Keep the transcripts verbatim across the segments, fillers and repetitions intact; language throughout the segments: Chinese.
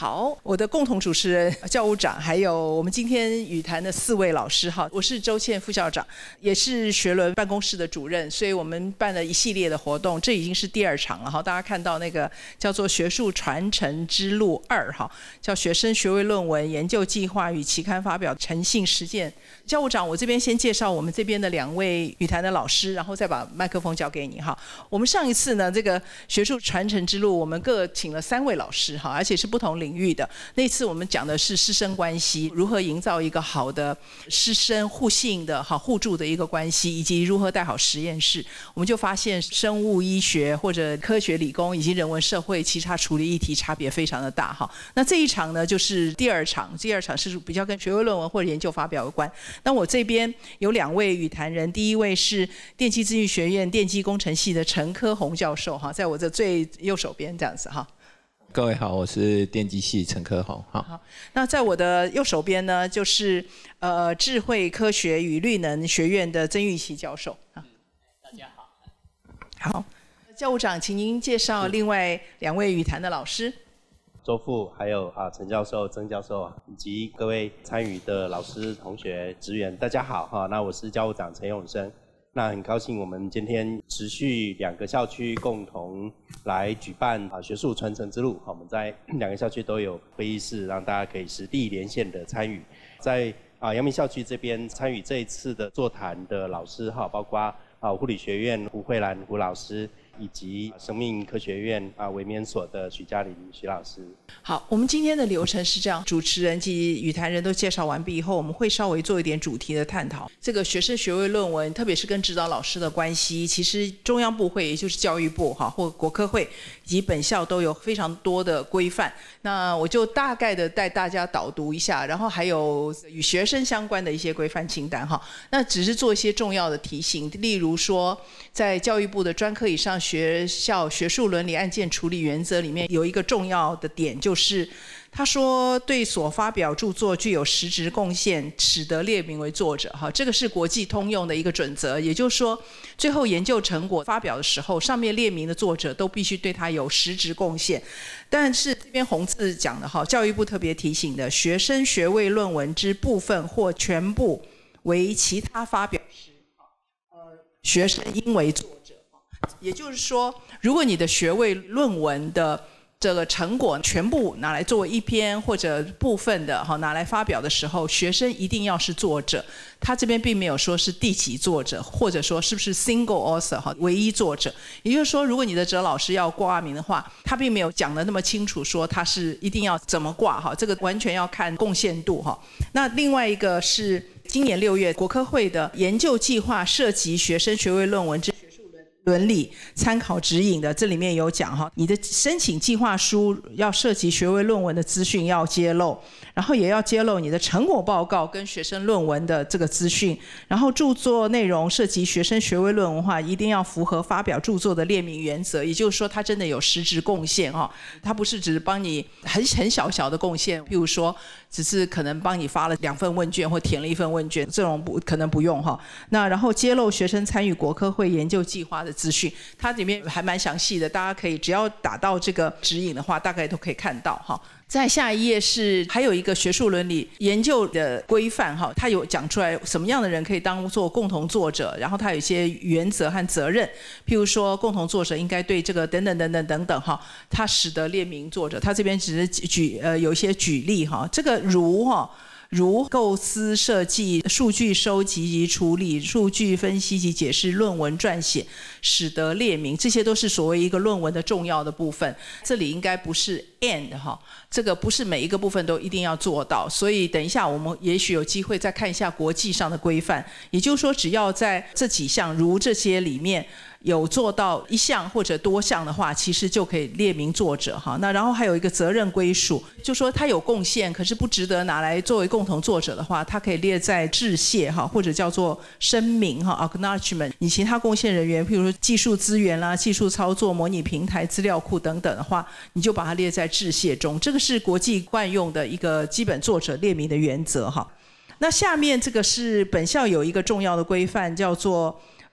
好，我的共同主持人教务长，还有我们今天语坛的四位老师哈，我是周倩副校长，也是学伦办公室的主任，所以我们办了一系列的活动，这已经是第二场了哈。大家看到那个叫做学术传承之路二哈，叫学生学位论文研究计划与期刊发表诚信实践。教务长，我这边先介绍我们这边的两位语坛的老师，然后再把麦克风交给你哈。我们上一次呢，这个学术传承之路，我们各请了三位老师哈，而且是不同领域的。那次我们讲的是师生关系，如何营造一个好的师生互信的好互助的一个关系，以及如何带好实验室。我们就发现生物医学或者科学理工以及人文社会，其实它处理议题差别非常的大哈。那这一场呢，就是第二场，第二场是比较跟学位论文或者研究发表有关。那我这边有两位语坛人，第一位是电机资讯学院电机工程系的陈科宏教授哈，在我的最右手边这样子哈。 各位好，我是电机系陈科宏。好， 好，那在我的右手边呢，就是呃智慧科学与绿能学院的曾玉琪教授。 嗯，大家好。 好，教务长，请您介绍另外两位语坛的老师。 周副，还有啊陈教授、曾教授以及各位参与的老师、同学、职员，大家好哈。那我是教务长陈永生。那很高兴我们今天持续两个校区共同来举办啊学术传承之路。我们在两个校区都有会议室，让大家可以实地连线的参与。在啊阳明校区这边参与这一次的座谈的老师哈，包括啊护理学院胡慧兰胡老师，以及生命科学院啊维免所的许嘉玲许老师。 好，我们今天的流程是这样：主持人及语坛人都介绍完毕以后，我们会稍微做一点主题的探讨。这个学生学位论文，特别是跟指导老师的关系，其实中央部会，也就是教育部哈，或国科会以及本校都有非常多的规范。那我就大概的带大家导读一下，然后还有与学生相关的一些规范清单哈。那只是做一些重要的提醒，例如说，在教育部的专科以上学校学术伦理案件处理原则里面，有一个重要的点，就是他说对所发表著作具有实质贡献，使得列名为作者哈，这个是国际通用的一个准则。也就是说，最后研究成果发表的时候，上面列明的作者都必须对他有实质贡献。但是这边红字讲的哈，教育部特别提醒的，学生学位论文之部分或全部为其他发表时，呃，学生应为作者。也就是说，如果你的学位论文的这个成果全部拿来作为一篇或者部分的哈拿来发表的时候，学生一定要是作者。他这边并没有说是第几作者，或者说是不是 single author 哈唯一作者。也就是说，如果你的哲老师要挂名的话，他并没有讲得那么清楚，说他是一定要怎么挂哈，这个完全要看贡献度哈。那另外一个是今年六月国科会的研究计划涉及学生学位论文之伦理参考指引的，这里面有讲哈，你的申请计划书要涉及学位论文的资讯要揭露，然后也要揭露你的成果报告跟学生论文的这个资讯，然后著作内容涉及学生学位论文的话，一定要符合发表著作的列明原则，也就是说，它真的有实质贡献哈，它不是只是帮你很很小小的贡献，譬如说，只是可能帮你发了两份问卷或填了一份问卷，这种不可能不用哈。那然后揭露学生参与国科会研究计划的资讯，它里面还蛮详细的，大家可以只要打到这个指引的话，大概都可以看到哈。在下一页是还有一个学术伦理研究的规范哈，它有讲出来什么样的人可以当做共同作者，然后它有一些原则和责任，譬如说共同作者应该对这个等等等等等等哈，它使得列明作者，它这边只是举呃有一些举例哈，这个如哈。如构思设计、数据收集及处理、数据分析及解释、论文撰写，使得列明，这些都是所谓一个论文的重要的部分。这里应该不是 and 哈，这个不是每一个部分都一定要做到。所以等一下我们也许有机会再看一下国际上的规范。也就是说，只要在这几项如这些里面有做到一项或者多项的话，其实就可以列明作者哈。那然后还有一个责任归属，就说他有贡献，可是不值得拿来作为共同作者的话，他可以列在致谢哈，或者叫做声明哈 acknowledgement。你其他贡献人员，譬如说技术资源啦、技术操作、模拟平台、资料库等等的话，你就把它列在致谢中。这个是国际惯用的一个基本作者列明的原则哈。那下面这个是本校有一个重要的规范，叫做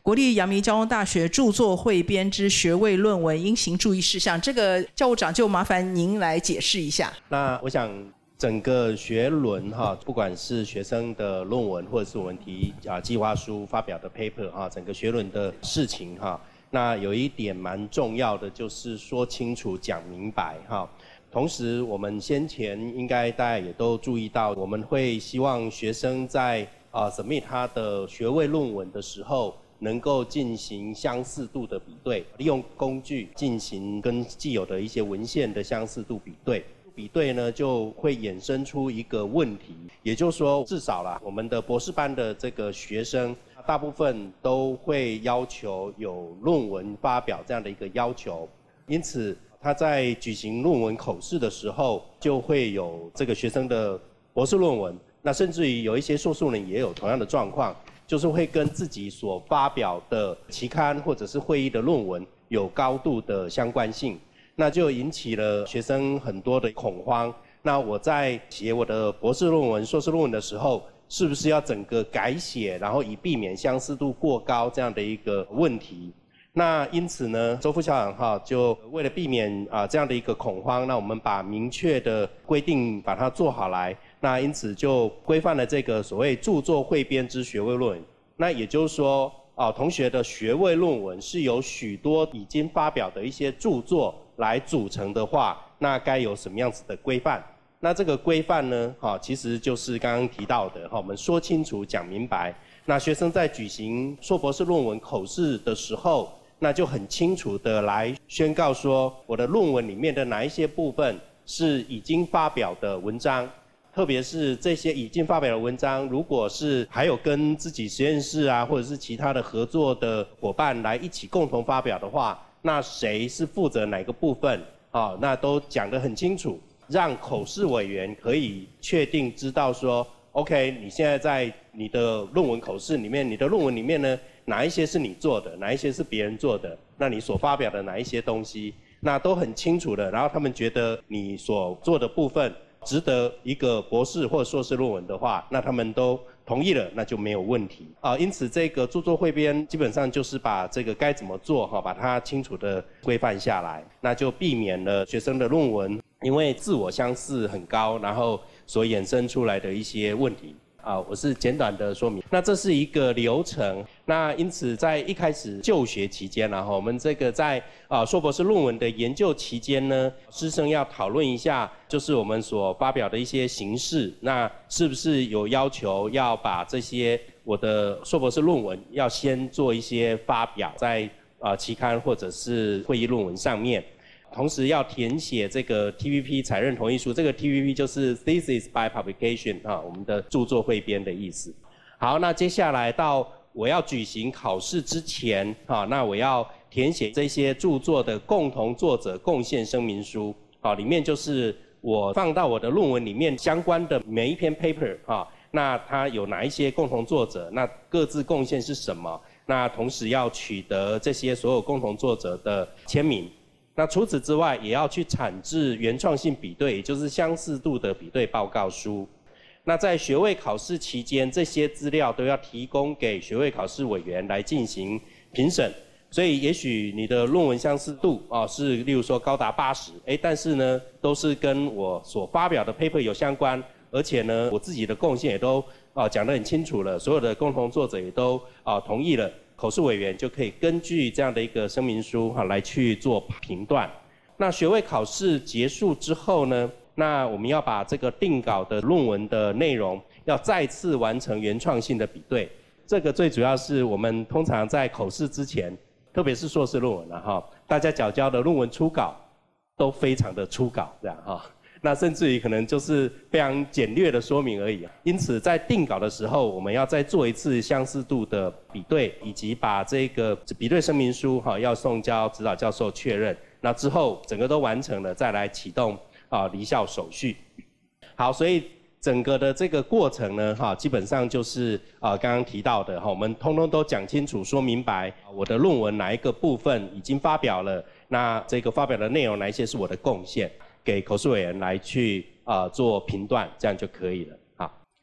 国立阳明交通大学著作汇编之学位论文应行注意事项，这个教务长就麻烦您来解释一下。 那我想整个学轮哈，不管是学生的论文，或者是我们提啊计划书发表的 paper 哈，整个学轮的事情哈，那有一点蛮重要的，就是说清楚、讲明白哈。同时，我们先前应该大家也都注意到，我们会希望学生在啊 submit 他的学位论文的时候，能够进行相似度的比对，利用工具进行跟既有的一些文献的相似度比对。比对呢，就会衍生出一个问题，也就是说，至少啦，我们的博士班的这个学生，大部分都会要求有论文发表这样的一个要求，因此他在举行论文口试的时候，就会有这个学生的博士论文，那甚至于有一些硕士论文也有同样的状况，就是会跟自己所发表的期刊或者是会议的论文有高度的相关性。那就引起了学生很多的恐慌。那我在写我的博士论文、硕士论文的时候，是不是要整个改写，然后以避免相似度过高这样的一个问题？那因此呢，周副校长哈，就为了避免啊、呃、这样的一个恐慌，那我们把明确的规定把它做好来。那因此就规范了这个所谓著作汇编之学位论文。那也就是说，啊、呃、同学的学位论文是由许多已经发表的一些著作来组成的话，那该有什么样子的规范？那这个规范呢，哈，其实就是刚刚提到的，哈，我们说清楚、讲明白。那学生在举行硕博士论文口试的时候，那就很清楚的来宣告说，我的论文里面的哪一些部分是已经发表的文章，特别是这些已经发表的文章，如果是还有跟自己实验室啊，或者是其他的合作的伙伴来一起共同发表的话，那谁是负责哪个部分啊？那都讲得很清楚，让口试委员可以确定知道说 ，OK， 你现在在你的论文口试里面，你的论文里面呢，哪一些是你做的，哪一些是别人做的，那你所发表的哪一些东西，那都很清楚的。然后他们觉得你所做的部分值得一个博士或硕士论文的话，那他们都同意了，那就没有问题啊。因此，这个著作汇编基本上就是把这个该怎么做哈，把它清楚的规范下来，那就避免了学生的论文因为自我相似很高，然后所衍生出来的一些问题。啊，我是简短的说明。那这是一个流程。那因此，在一开始就学期间，然后我们这个在啊硕博士论文的研究期间呢，师生要讨论一下，就是我们所发表的一些形式，那是不是有要求要把这些我的硕博士论文要先做一些发表在啊期刊或者是会议论文上面。同时要填写这个 T V P 采认同意书，这个 T V P 就是 Thesis by Publication 啊，我们的著作汇编的意思。好，那接下来到我要举行考试之前啊，那我要填写这些著作的共同作者贡献声明书啊，里面就是我放到我的论文里面相关的每一篇 paper 啊，那它有哪一些共同作者，那各自贡献是什么？那同时要取得这些所有共同作者的签名。那除此之外，也要去产制原创性比对，也就是相似度的比对报告书。那在学位考试期间，这些资料都要提供给学位考试委员来进行评审。所以，也许你的论文相似度啊是，例如说高达八十，哎，但是呢，都是跟我所发表的 paper 有相关，而且呢，我自己的贡献也都啊讲得很清楚了，所有的共同作者也都啊同意了。口试委员就可以根据这样的一个声明书哈来去做评断。那学位考试结束之后呢，那我们要把这个定稿的论文的内容要再次完成原创性的比对。这个最主要是我们通常在口试之前，特别是硕士论文了哈，大家缴交的论文初稿都非常的初稿这样哈。那甚至于可能就是非常简略的说明而已。因此，在定稿的时候，我们要再做一次相似度的比对，以及把这个比对声明书哈要送交指导教授确认。那之后整个都完成了，再来启动啊离校手续。好，所以整个的这个过程呢，哈，基本上就是啊刚刚提到的哈，我们通通都讲清楚、说明白，我的论文哪一个部分已经发表了，那这个发表的内容哪一些是我的贡献。给口试委员来去啊、呃、做评断，这样就可以了。好，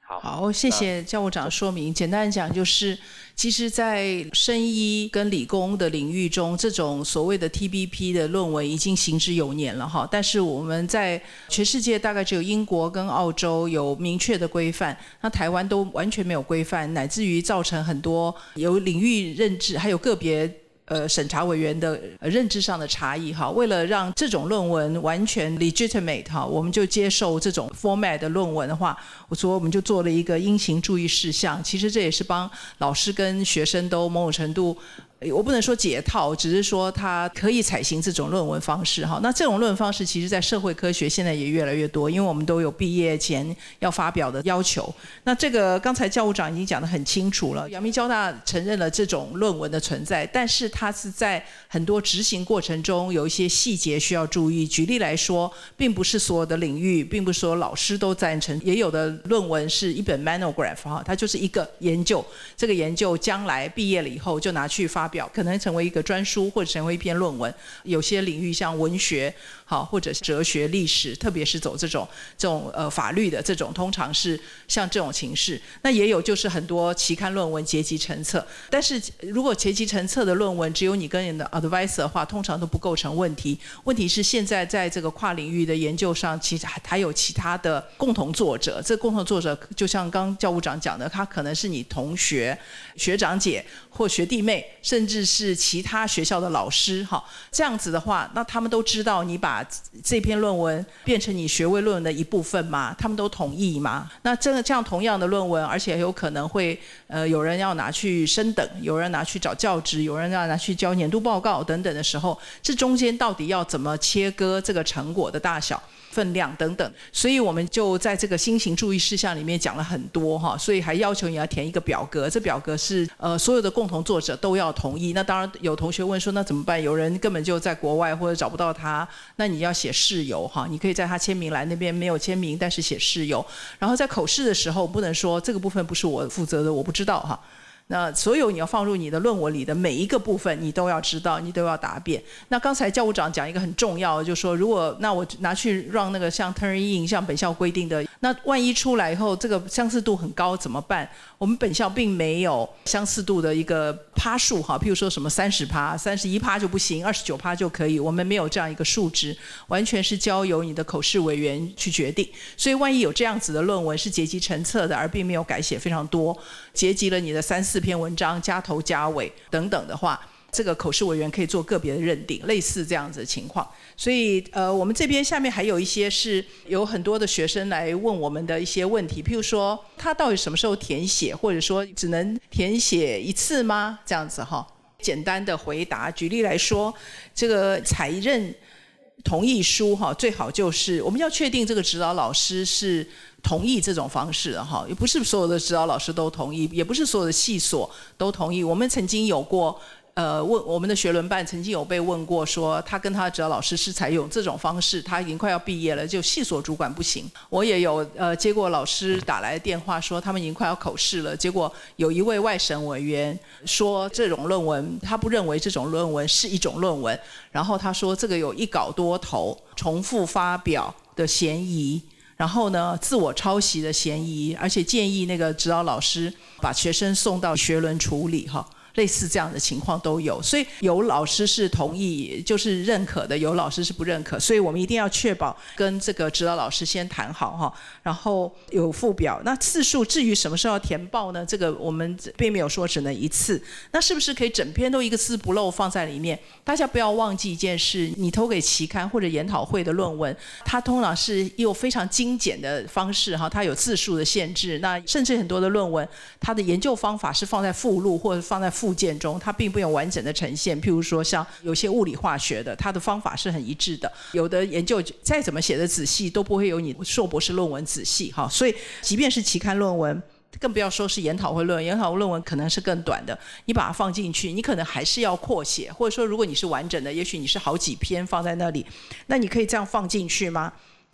好， 好，谢谢教务长说明。简单讲就是，其实在生医跟理工的领域中，这种所谓的 T B P 的论文已经行之有年了哈。但是我们在全世界大概只有英国跟澳洲有明确的规范，那台湾都完全没有规范，乃至于造成很多有领域认知，还有个别呃，审查委员的、呃、认知上的差异哈，为了让这种论文完全 legitimate 哈，我们就接受这种 format 的论文的话，我说我们就做了一个应行注意事项。其实这也是帮老师跟学生都某种程度，我不能说解套，只是说他可以采行这种论文方式哈。那这种论文方式其实在社会科学现在也越来越多，因为我们都有毕业前要发表的要求。那这个刚才教务长已经讲得很清楚了，阳明交大承认了这种论文的存在，但是它是在很多执行过程中有一些细节需要注意。举例来说，并不是所有的领域，并不是所有老师都赞成，也有的论文是一本 monograph 哈，它就是一个研究，这个研究将来毕业了以后就拿去发表，可能成为一个专书或者成为一篇论文。有些领域像文学好，或者哲学、历史，特别是走这种这种呃法律的这种，通常是像这种形式。那也有就是很多期刊论文结集成册，但是如果结集成册的论文只有你跟你的 advisor 的话，通常都不构成问题。问题是现在在这个跨领域的研究上，其实还有其他的共同作者。这共同作者就像刚教务长讲的，他可能是你同学、学长姐或学弟妹，甚至是其他学校的老师哈。这样子的话，那他们都知道你把这篇论文变成你学位论文的一部分吗？他们都同意吗？那这个这样同样的论文，而且有可能会呃有人要拿去升等，有人拿去找教职，有人要拿去交年度报告等等的时候，这中间到底要怎么切割这个成果的大小、分量等等？所以我们就在这个新型注意事项里面讲了很多哈，所以还要求你要填一个表格，这表格是呃所有的共同作者都要同意。那当然有同学问说，那怎么办？有人根本就在国外或者找不到他，那你要写事由哈，你可以在他签名栏那边没有签名，但是写事由。然后在口试的时候不能说这个部分不是我负责的，我不知道哈。那所有你要放入你的论文里的每一个部分，你都要知道，你都要答辩。那刚才教务长讲一个很重要的，就是说，如果那我拿去让那个像 turn in 像本校规定的，那万一出来以后这个相似度很高怎么办？我们本校并没有相似度的一个趴数哈，譬如说什么三十趴、三十一趴就不行，二十九趴就可以，我们没有这样一个数值，完全是交由你的口试委员去决定。所以万一有这样子的论文是结集成册的，而并没有改写非常多，结集了你的三四篇文章，加头加尾等等的话，这个口试委员可以做个别的认定，类似这样子的情况。所以呃，我们这边下面还有一些是有很多的学生来问我们的一些问题，譬如说他到底什么时候填写，或者说只能填写一次吗？这样子哈，简单的回答。举例来说，这个采认同意书哈，最好就是我们要确定这个指导老师是同意这种方式的哈，也不是所有的指导老师都同意，也不是所有的系所都同意。我们曾经有过呃问我们的学伦办曾经有被问过说，他跟他的指导老师是采用这种方式，他已经快要毕业了，就系所主管不行。我也有呃接过老师打来的电话说，他们已经快要口试了，结果有一位外审委员说这种论文他不认为这种论文是一种论文，然后他说这个有一稿多投、重复发表的嫌疑。然后呢，自我抄袭的嫌疑，而且建议那个指导老师把学生送到学伦处理哈，类似这样的情况都有。所以有老师是同意，就是认可的，有老师是不认可，所以我们一定要确保跟这个指导老师先谈好哈，然后有附表。那次数至于什么时候要填报呢？这个我们并没有说只能一次。那是不是可以整篇都一个字不漏放在里面？大家不要忘记一件事，你投给期刊或者研讨会的论文，它通常是用非常精简的方式哈，它有字数的限制。那甚至很多的论文，它的研究方法是放在附录或者放在附件中，它并不用完整的呈现。譬如说像有些物理化学的，它的方法是很一致的，有的研究再怎么写的仔细都不会有你硕博士论文仔细哈。所以即便是期刊论文，更不要说是研讨会论文，研讨会论文可能是更短的，你把它放进去，你可能还是要扩写，或者说如果你是完整的，也许你是好几篇放在那里，那你可以这样放进去吗？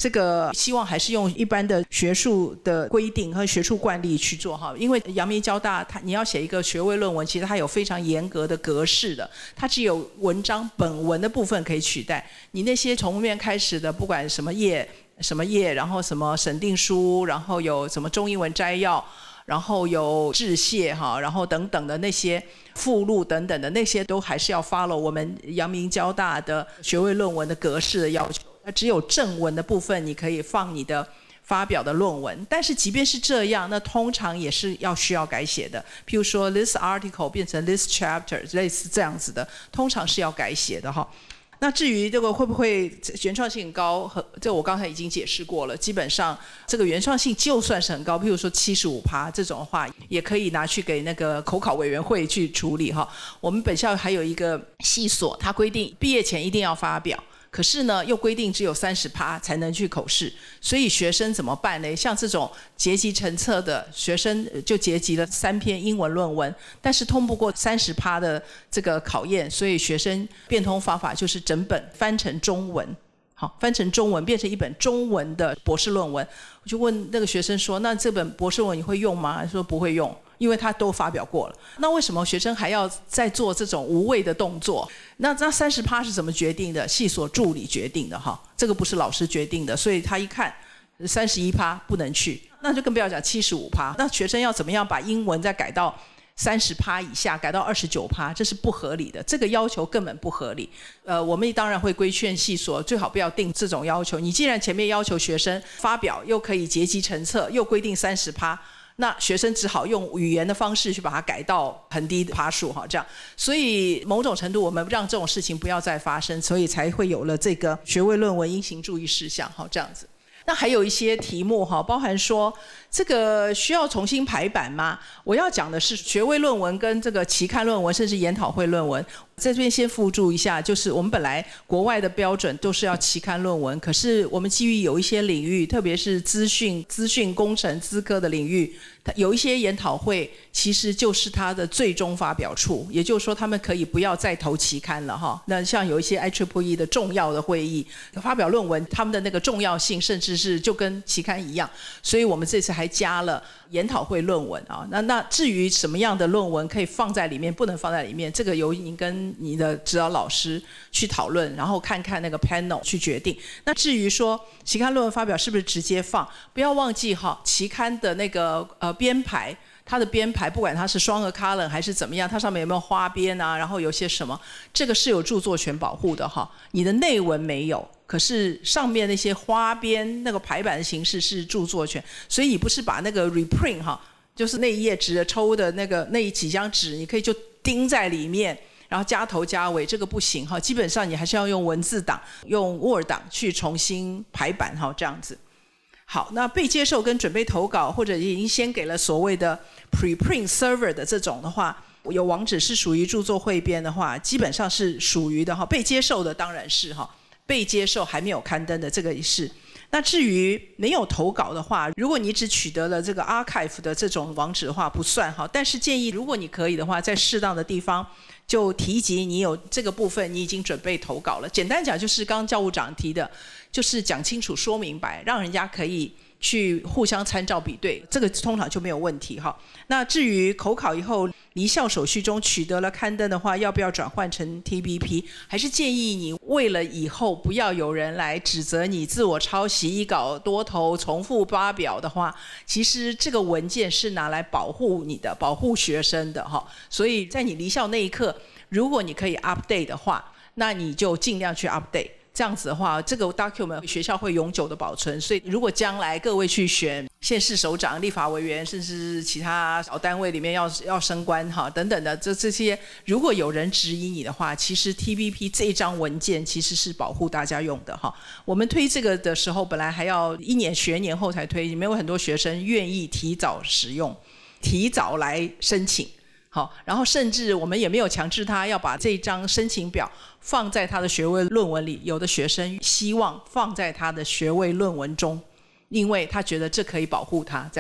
这个希望还是用一般的学术的规定和学术惯例去做哈，因为阳明交大它你要写一个学位论文，其实它有非常严格的格式的，它只有文章本文的部分可以取代，你那些从面开始的，不管什么页什么页，然后什么审定书，然后有什么中英文摘要，然后有致谢哈，然后等等的那些附录等等的那些，都还是要 follow 我们阳明交大的学位论文的格式的要求。那只有正文的部分你可以放你的发表的论文，但是即便是这样，那通常也是要需要改写的。譬如说 this article 变成 this chapter， 类似这样子的，通常是要改写的哈。那至于这个会不会原创性很高，这我刚才已经解释过了。基本上这个原创性就算是很高，譬如说 百分之七十五 这种的话，也可以拿去给那个口考委员会去处理哈。我们本校还有一个系所，它规定毕业前一定要发表。可是呢，又规定只有 百分之三十 才能去口试，所以学生怎么办呢？像这种结集成册的学生就结集了三篇英文论文，但是通不过 百分之三十 的这个考验，所以学生变通方法就是整本翻成中文，好，翻成中文变成一本中文的博士论文。我就问那个学生说：“那这本博士论文你会用吗？”他说不会用。因为他都发表过了，那为什么学生还要再做这种无谓的动作？那那 百分之三十 是怎么决定的？系所助理决定的哈，这个不是老师决定的，所以他一看 百分之三十一 不能去，那就更不要讲 百分之七十五。那学生要怎么样把英文再改到百分之三十 以下，改到 百分之二十九， 这是不合理的，这个要求根本不合理。呃，我们当然会规劝系所最好不要定这种要求。你既然前面要求学生发表，又可以结集成册，又规定 百分之三十，那学生只好用语言的方式去把它改到很低的趴数哈，这样，所以某种程度我们让这种事情不要再发生，所以才会有了这个学位论文应行注意事项哈，这样子。那还有一些题目哈，包含说这个需要重新排版吗？我要讲的是学位论文跟这个期刊论文，甚至研讨会论文。在这边先附注一下，就是我们本来国外的标准都是要期刊论文，可是我们基于有一些领域，特别是资讯、资讯工程、资科的领域，有一些研讨会其实就是它的最终发表处，也就是说他们可以不要再投期刊了哈。那像有一些 I Triple E 的重要的会议发表论文，他们的那个重要性甚至是就跟期刊一样，所以我们这次还加了研讨会论文啊。那那至于什么样的论文可以放在里面，不能放在里面，这个由您跟你的指导老师去讨论，然后看看那个 panel 去决定。那至于说期刊论文发表是不是直接放，不要忘记哈，期刊的那个呃编排，它的编排不管它是双额 column 还是怎么样，它上面有没有花边啊，然后有些什么，这个是有著作权保护的哈。你的内文没有，可是上面那些花边那个排版的形式是著作权，所以你不是把那个 reprint 哈，就是那一页纸抽的那个那几张纸，你可以就钉在里面。然后加头加尾，这个不行哈，基本上你还是要用文字档、用 Word 档去重新排版哈，这样子。好，那被接受跟准备投稿，或者已经先给了所谓的 preprint server 的这种的话，有网址是属于著作汇编的话，基本上是属于的哈。被接受的当然是哈，被接受还没有刊登的这个也是。那至于没有投稿的话，如果你只取得了这个 archive 的这种网址的话，不算哈。但是建议，如果你可以的话，在适当的地方就提及你有这个部分，你已经准备投稿了。简单讲就是刚刚教务长提的，就是讲清楚、说明白，让人家可以去互相参照比对，这个通常就没有问题哈。那至于口考以后离校手续中取得了刊登的话，要不要转换成 T B P？ 还是建议你为了以后不要有人来指责你自我抄袭、一稿多投、重复发表的话，其实这个文件是拿来保护你的、保护学生的哈。所以在你离校那一刻，如果你可以 update 的话，那你就尽量去 update。这样子的话，这个 document 学校会永久的保存，所以如果将来各位去选县市首长、立法委员，甚至其他小单位里面要要升官哈等等的，这这些如果有人质疑你的话，其实 T B P 这一张文件其实是保护大家用的哈。我们推这个的时候，本来还要一年学年后才推，没有很多学生愿意提早使用，提早来申请。好，然后甚至我们也没有强制他要把这张申请表放在他的学位论文里，有的学生希望放在他的学位论文中，因为他觉得这可以保护他这样子。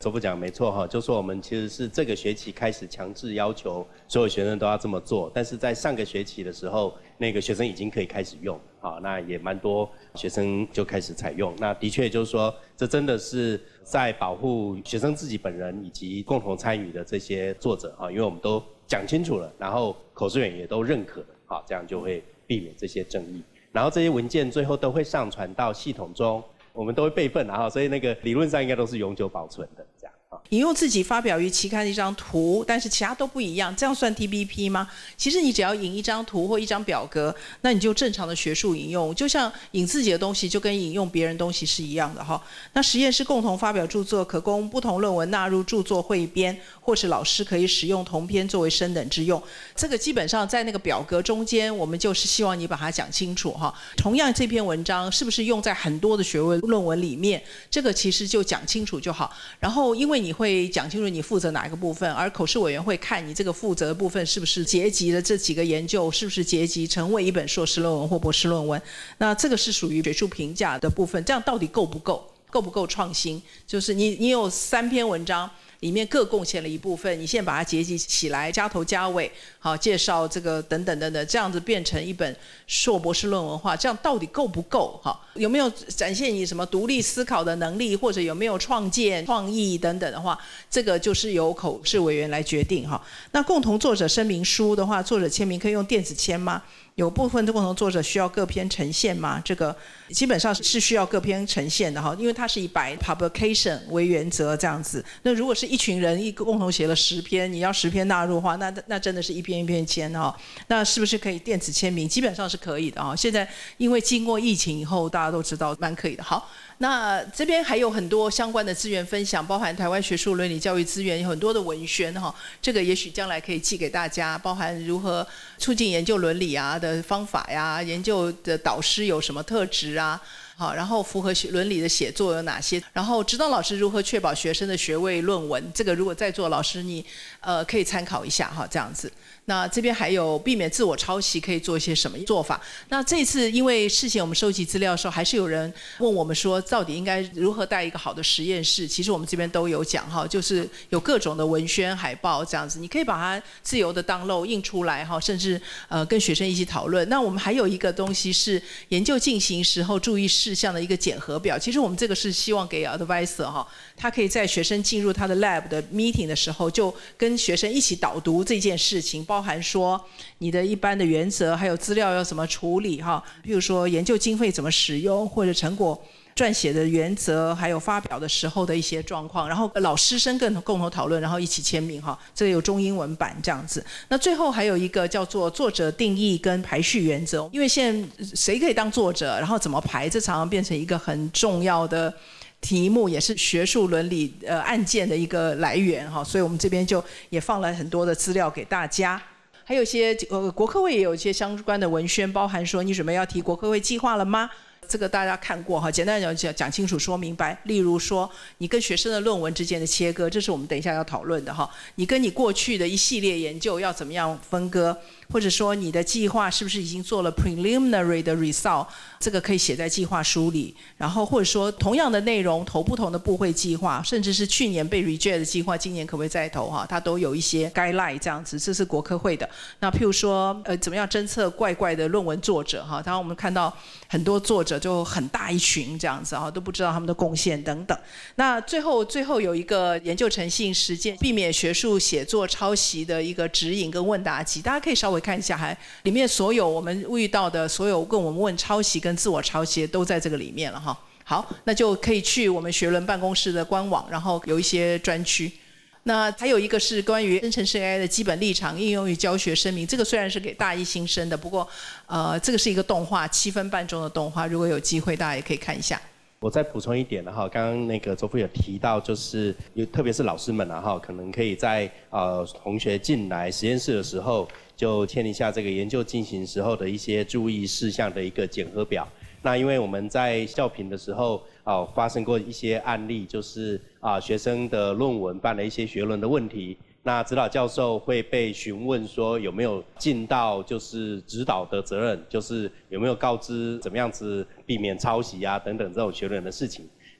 周副讲没错哈，就说我们其实是这个学期开始强制要求所有学生都要这么做，但是在上个学期的时候，那个学生已经可以开始用，好，那也蛮多学生就开始采用。那的确就是说，这真的是在保护学生自己本人以及共同参与的这些作者啊，因为我们都讲清楚了，然后口试员也都认可了，好，这样就会避免这些争议。然后这些文件最后都会上传到系统中。我们都会备份，然后所以那个理论上应该都是永久保存的，这样啊。 引用自己发表于期刊的一张图，但是其他都不一样，这样算 T B P 吗？其实你只要引一张图或一张表格，那你就正常的学术引用，就像引自己的东西就跟引用别人东西是一样的哈。那实验室共同发表著作，可供不同论文纳入著作汇编，或是老师可以使用同篇作为升等之用。这个基本上在那个表格中间，我们就是希望你把它讲清楚哈。同样这篇文章是不是用在很多的学位论文里面，这个其实就讲清楚就好。然后因为你会讲清楚你负责哪一个部分，而口试委员会看你这个负责的部分是不是结集的这几个研究是不是结集成为一本硕士论文或博士论文，那这个是属于学术评价的部分，这样到底够不够？够不够创新？就是你你有三篇文章。里面各贡献了一部分，你现在把它结集起来，加头加尾，好介绍这个等等等等，这样子变成一本硕博士论文化，这样到底够不够？好，有没有展现你什么独立思考的能力，或者有没有创建、创意等等的话，这个就是由口试委员来决定哈。那共同作者声明书的话，作者签名可以用电子签吗？有部分的共同作者需要各篇呈现吗？这个基本上是需要各篇呈现的哈，因为它是以 by publication 为原则这样子。那如果是一群人一个共同写了十篇，你要十篇纳入的话，那那真的是一篇一篇签哈。那是不是可以电子签名？基本上是可以的哈。现在因为经过疫情以后，大家都知道蛮可以的。好。那这边还有很多相关的资源分享，包含台湾学术伦理教育资源，有很多的文宣哈，这个也许将来可以寄给大家，包含如何促进研究伦理啊的方法呀，研究的导师有什么特质啊。好，然后符合伦理的写作有哪些？然后指导老师如何确保学生的学位论文？这个如果在座老师你呃可以参考一下哈，这样子。那这边还有避免自我抄袭可以做一些什么做法？那这次因为事前我们收集资料的时候，还是有人问我们说，到底应该如何带一个好的实验室？其实我们这边都有讲哈，就是有各种的文宣海报这样子，你可以把它自由的download印出来哈，甚至呃跟学生一起讨论。那我们还有一个东西是研究进行时候注意事项的一个检核表，其实我们这个是希望给 advisor 哈，他可以在学生进入他的 lab 的 meeting 的时候，就跟学生一起导读这件事情，包含说你的一般的原则，还有资料要怎么处理哈，比如说研究经费怎么使用，或者成果撰写的原则，还有发表的时候的一些状况，然后老师生更共同讨论，然后一起签名哈，这个有中英文版这样子。那最后还有一个叫做作者定义跟排序原则，因为现在谁可以当作者，然后怎么排，这常常变成一个很重要的题目，也是学术伦理呃案件的一个来源哈，所以我们这边就也放了很多的资料给大家。还有一些呃国科会也有一些相关的文宣，包含说你准备要提国科会计划了吗？这个大家看过哈，简单讲讲讲清楚说明白。例如说，你跟学生的论文之间的切割，这是我们等一下要讨论的哈。你跟你过去的一系列研究要怎么样分割，或者说你的计划是不是已经做了 preliminary 的 result， 这个可以写在计划书里。然后或者说同样的内容投不同的部会计划，甚至是去年被 reject 的计划，今年可不可以再投哈？它都有一些 guideline 这样子，这是国科会的。那譬如说，呃，怎么样侦测怪怪的论文作者哈？当然我们看到很多作者就很大一群这样子啊，都不知道他们的贡献等等。那最后最后有一个研究诚信实践，避免学术写作抄袭的一个指引跟问答集，大家可以稍微看一下，还里面所有我们遇到的所有跟我们问抄袭跟自我抄袭都在这个里面了哈。好，那就可以去我们学伦办公室的官网，然后有一些专区。那还有一个是关于生成式 A I 的基本立场应用于教学声明，这个虽然是给大一新生的，不过呃，这个是一个动画，七分半钟的动画，如果有机会大家也可以看一下。 我再补充一点的哈，刚刚那个周副有提到，就是有特别是老师们啊哈，可能可以在呃同学进来实验室的时候，就签一下这个研究进行时候的一些注意事项的一个检核表。那因为我们在校评的时候啊、呃、发生过一些案例，就是啊、呃、学生的论文办了一些学伦的问题。那指导教授会被询问说有没有尽到就是指导的责任，就是有没有告知怎么样子避免抄袭啊等等这种学伦的事情。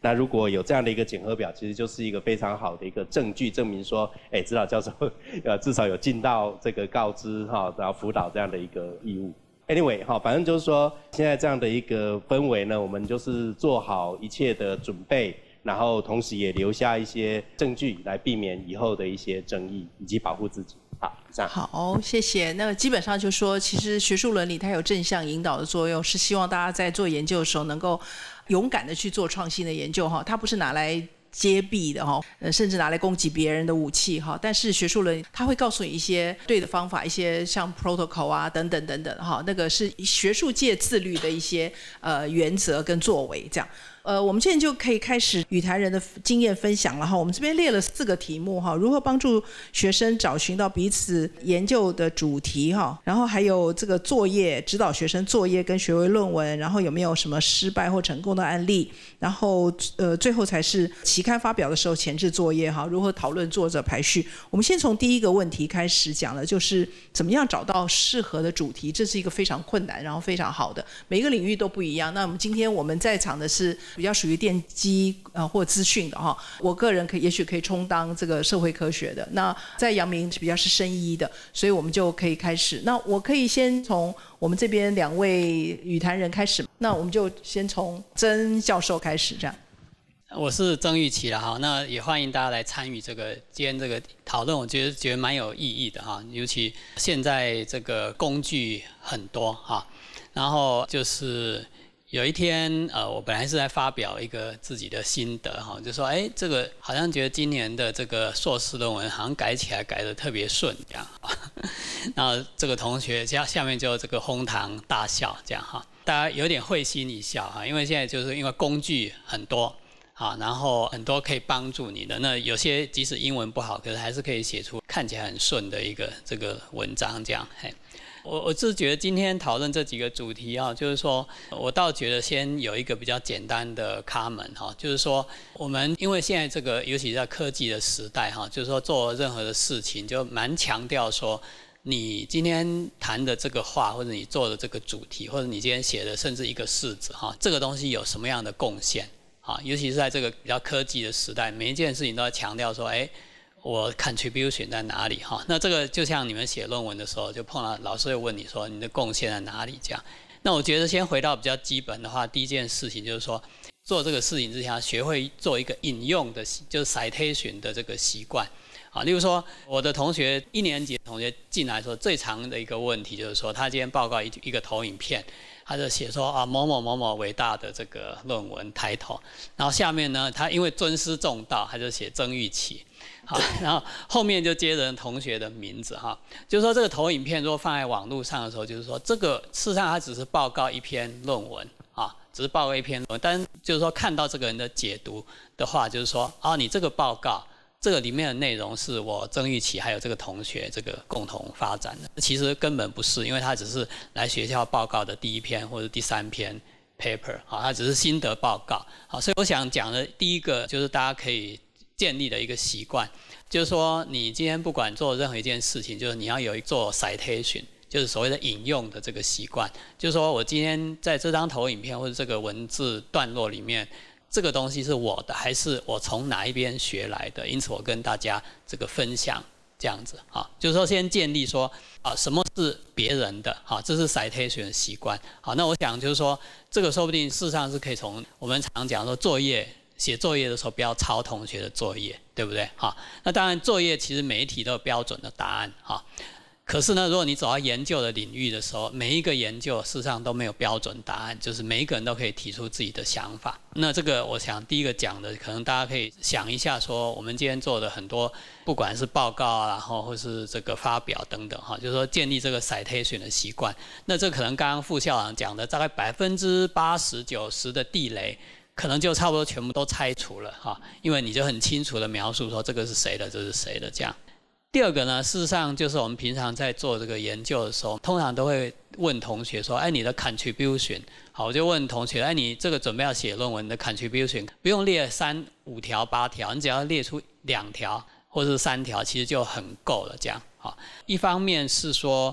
那如果有这样的一个检核表，其实就是一个非常好的一个证据，证明说，哎，指导教授呃至少有尽到这个告知哈，然后辅导这样的一个义务。Anyway 哈，反正就是说，现在这样的一个氛围呢，我们就是做好一切的准备，然后同时也留下一些证据来避免以后的一些争议，以及保护自己。好，这样。 好，谢谢。那基本上就说，其实学术伦理它有正向引导的作用，是希望大家在做研究的时候能够勇敢的去做创新的研究哈，它不是拿来揭弊的哈，呃，甚至拿来攻击别人的武器哈。但是学术伦它会告诉你一些对的方法，一些像 protocol 啊等等等等哈，那个是学术界自律的一些呃原则跟作为这样。呃，我们现在就可以开始语坛人的经验分享了哈。我们这边列了四个题目哈，如何帮助学生找寻到彼此研究的主题哈，然后还有这个作业，指导学生作业跟学位论文，然后有没有什么失败或成功的案例，然后呃最后才是期刊发表的时候前置作业哈，如何讨论作者排序。我们先从第一个问题开始讲了，就是怎么样找到适合的主题，这是一个非常困难，然后非常好的，每一个领域都不一样。那我们今天我们在场的是比较属于电机呃或资讯的哈，我个人可也许可以充当这个社会科学的。那在阳明比较是生医的，所以我们就可以开始。那我可以先从我们这边两位语坛人开始，那我们就先从曾教授开始这样。 我是曾玉琪了哈，那也欢迎大家来参与这个今天这个讨论，我觉得觉得蛮有意义的哈，尤其现在这个工具很多哈，然后就是有一天呃，我本来是在发表一个自己的心得哈，就说哎，这个好像觉得今年的这个硕士论文好像改起来改得特别顺这样，然后这个同学下下面就这个哄堂大笑这样哈，大家有点会心一笑哈，因为现在就是因为工具很多。啊，然后很多可以帮助你的，那有些即使英文不好，可是还是可以写出看起来很顺的一个这个文章这样。嘿，我我是觉得今天讨论这几个主题啊，就是说我倒觉得先有一个比较简单的 comment 哈，就是说我们因为现在这个尤其是在科技的时代哈，就是说做任何的事情就蛮强调说。你今天谈的这个话，或者你做的这个主题，或者你今天写的甚至一个式子哈，这个东西有什么样的贡献？啊，尤其是在这个比较科技的时代，每一件事情都在强调说，哎，我 contribution 在哪里哈？那这个就像你们写论文的时候，就碰到老师会问你说，你的贡献在哪里？这样，那我觉得先回到比较基本的话，第一件事情就是说，做这个事情之前，学会做一个引用的，就是 citation 的这个习惯。啊，例如说，我的同学一年级的同学进来说，最常的一个问题就是说，他今天报告一一个投影片。他就写说啊某某某某伟大的这个论文抬头，然后下面呢，他因为尊师重道，他就写曾玉琪，好，然后后面就接着同学的名字哈，就是说这个投影片如果放在网络上的时候，就是说这个事实上它只是报告一篇论文啊，只是报告一篇论文，但就是说看到这个人的解读的话，就是说啊你这个报告。这个里面的内容是我曾玉琪还有这个同学这个共同发展的，其实根本不是，因为他只是来学校报告的第一篇或者第三篇 paper， 好，他只是心得报告，好，所以我想讲的第一个就是大家可以建立的一个习惯，就是说你今天不管做任何一件事情，就是你要有一做 citation， 就是所谓的引用的这个习惯，就是说我今天在这张投影片或者这个文字段落里面。这个东西是我的，还是我从哪一边学来的？因此，我跟大家这个分享这样子啊，就是说先建立说啊，什么是别人的？好，这是 citation 的习惯。好，那我想就是说，这个说不定事实上是可以从我们常讲说作业写作业的时候不要抄同学的作业，对不对？好，那当然作业其实每一题都有标准的答案哈。可是呢，如果你走到研究的领域的时候，每一个研究事实上都没有标准答案，就是每一个人都可以提出自己的想法。那这个我想第一个讲的，可能大家可以想一下说，我们今天做的很多，不管是报告啊，然后或是这个发表等等哈，就是说建立这个 citation 的习惯。那这可能刚刚副校长讲的，大概百分之八十九十的地雷。可能就差不多全部都拆除了哈，因为你就很清楚的描述说这个是谁的，这是谁的这样。第二个呢，事实上就是我们平常在做这个研究的时候，通常都会问同学说，哎，你的 contribution， 好，我就问同学，哎，你这个准备要写论文的 contribution， 不用列三五条八条，你只要列出两条或是三条，其实就很够了这样。好，一方面是说。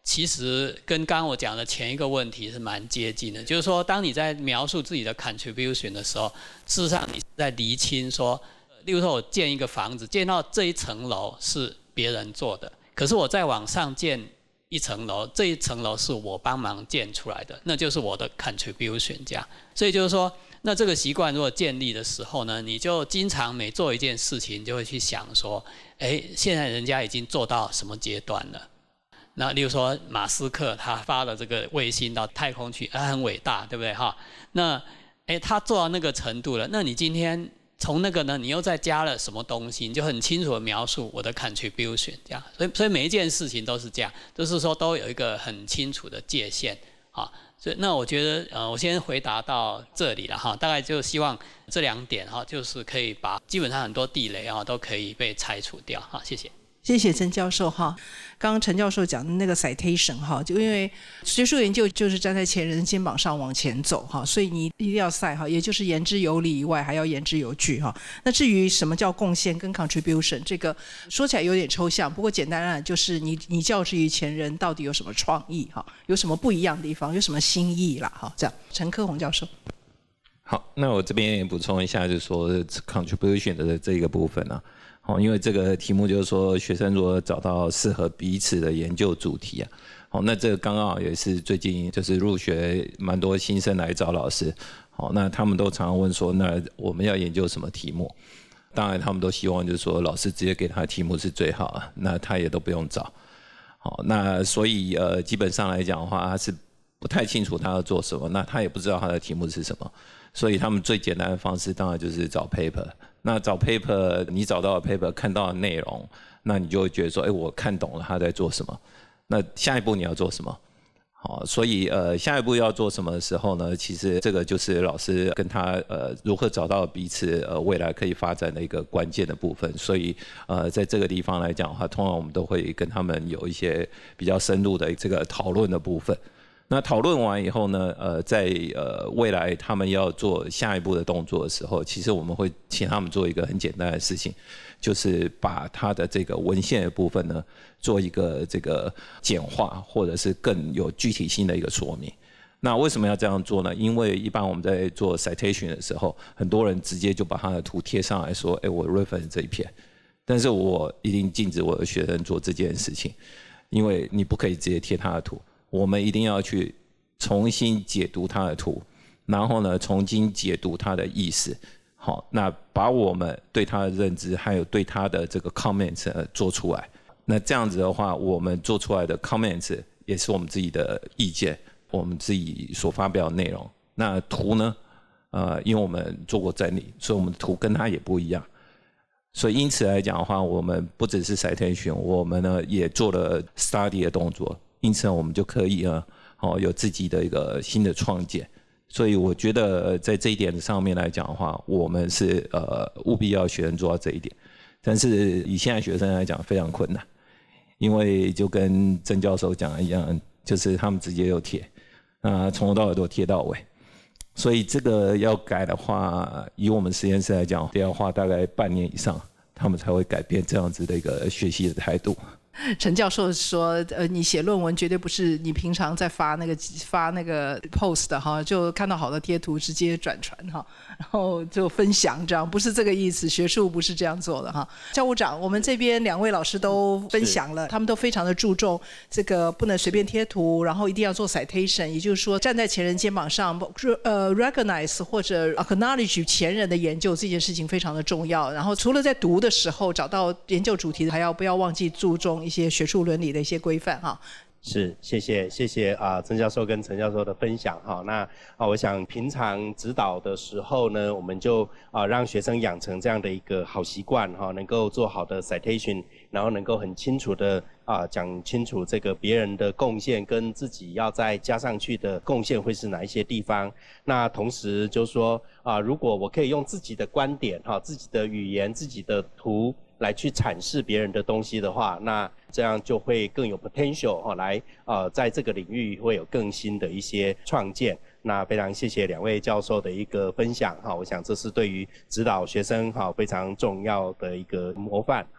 其实跟刚刚我讲的前一个问题是蛮接近的，就是说，当你在描述自己的 contribution 的时候，事实上你在厘清说，例如说我建一个房子，建到这一层楼是别人做的，可是我再往上建一层楼，这一层楼是我帮忙建出来的，那就是我的 contribution 这样。所以就是说，那这个习惯如果建立的时候呢，你就经常每做一件事情，你就会去想说，哎，现在人家已经做到什么阶段了？那例如说马斯克他发了这个卫星到太空去，他很伟大，对不对哈？那哎，他做到那个程度了，那你今天从那个呢，你又再加了什么东西，你就很清楚的描述我的 contribution 这样。所以所以每一件事情都是这样，就是说都有一个很清楚的界限啊。所以那我觉得呃，我先回答到这里了哈，大概就希望这两点哈，就是可以把基本上很多地雷啊都可以被拆除掉哈，谢谢。 谢谢陈教授哈。刚刚陈教授讲的那个 citation 哈，就因为学术研究就是站在前人的肩膀上往前走哈，所以你一定要 cite 哈，也就是言之有理以外，还要言之有据哈。那至于什么叫贡献跟 contribution， 这个说起来有点抽象，不过简单来就是你你教之于前人到底有什么创意哈，有什么不一样的地方，有什么新意啦哈，这样。陈科宏教授。 好，那我这边也补充一下，就是说 contribution 的这个部分啊。哦，因为这个题目就是说，学生如何找到适合彼此的研究主题啊。好，那这个刚刚好也是最近就是入学蛮多新生来找老师。好，那他们都常常问说，那我们要研究什么题目？当然，他们都希望就是说，老师直接给他的题目是最好啊，那他也都不用找。好，那所以呃，基本上来讲的话，他是不太清楚他要做什么，那他也不知道他的题目是什么。所以他们最简单的方式当然就是找 paper。那找 paper， 你找到的 paper 看到的内容，那你就会觉得说，哎，我看懂了他在做什么。那下一步你要做什么？好，所以呃，下一步要做什么的时候呢？其实这个就是老师跟他呃如何找到彼此呃未来可以发展的一个关键的部分。所以呃，在这个地方来讲的话，通常我们都会跟他们有一些比较深入的这个讨论的部分。那讨论完以后呢，呃，在呃未来他们要做下一步的动作的时候，其实我们会请他们做一个很简单的事情，就是把他的这个文献的部分呢，做一个这个简化，或者是更有具体性的一个说明。那为什么要这样做呢？因为一般我们在做 citation 的时候，很多人直接就把他的图贴上来说，哎，我 reference 这一篇，但是我一定禁止我的学生做这件事情，因为你不可以直接贴他的图。我们一定要去重新解读他的图，然后呢，重新解读他的意思。好，那把我们对他的认知，还有对他的这个 comments 做出来。那这样子的话，我们做出来的 comments 也是我们自己的意见，我们自己所发表的内容。那图呢，呃，因为我们做过整理，所以我们的图跟他也不一样。所以因此来讲的话，我们不只是 citation， 我们呢也做了 study 的动作。因此，我们就可以呢，哦，有自己的一个新的创建。所以，我觉得在这一点上面来讲的话，我们是呃务必要学生做到这一点。但是以现在学生来讲，非常困难，因为就跟曾教授讲的一样，就是他们直接就贴，那从头到尾都贴到尾。所以这个要改的话，以我们实验室来讲，要花大概半年以上，他们才会改变这样子的一个学习的态度。 陈教授说，呃，你写论文绝对不是你平常在发那个发那个 post 的哈，就看到好的贴图直接转传哈，然后就分享这样，不是这个意思，学术不是这样做的哈。教务长，我们这边两位老师都分享了，他们都非常的注重这个不能随便贴图，然后一定要做 citation， 也就是说站在前人肩膀上，呃 recognize 或者 acknowledge 前人的研究这件事情非常的重要。然后除了在读的时候找到研究主题，还要不要忘记注重一些学术伦理的一些规范哈。 是，谢谢谢谢啊，曾教授跟陈教授的分享哈。那啊，我想平常指导的时候呢，我们就啊让学生养成这样的一个好习惯哈，能够做好的 citation， 然后能够很清楚的啊讲清楚这个别人的贡献跟自己要再加上去的贡献会是哪一些地方。那同时就说啊，如果我可以用自己的观点哈、自己的语言、自己的图来去阐释别人的东西的话，那这样就会更有 potential 哈，来呃在这个领域会有更新的一些创建。那非常谢谢两位教授的一个分享哈，我想这是对于指导学生哈非常重要的一个模范哈。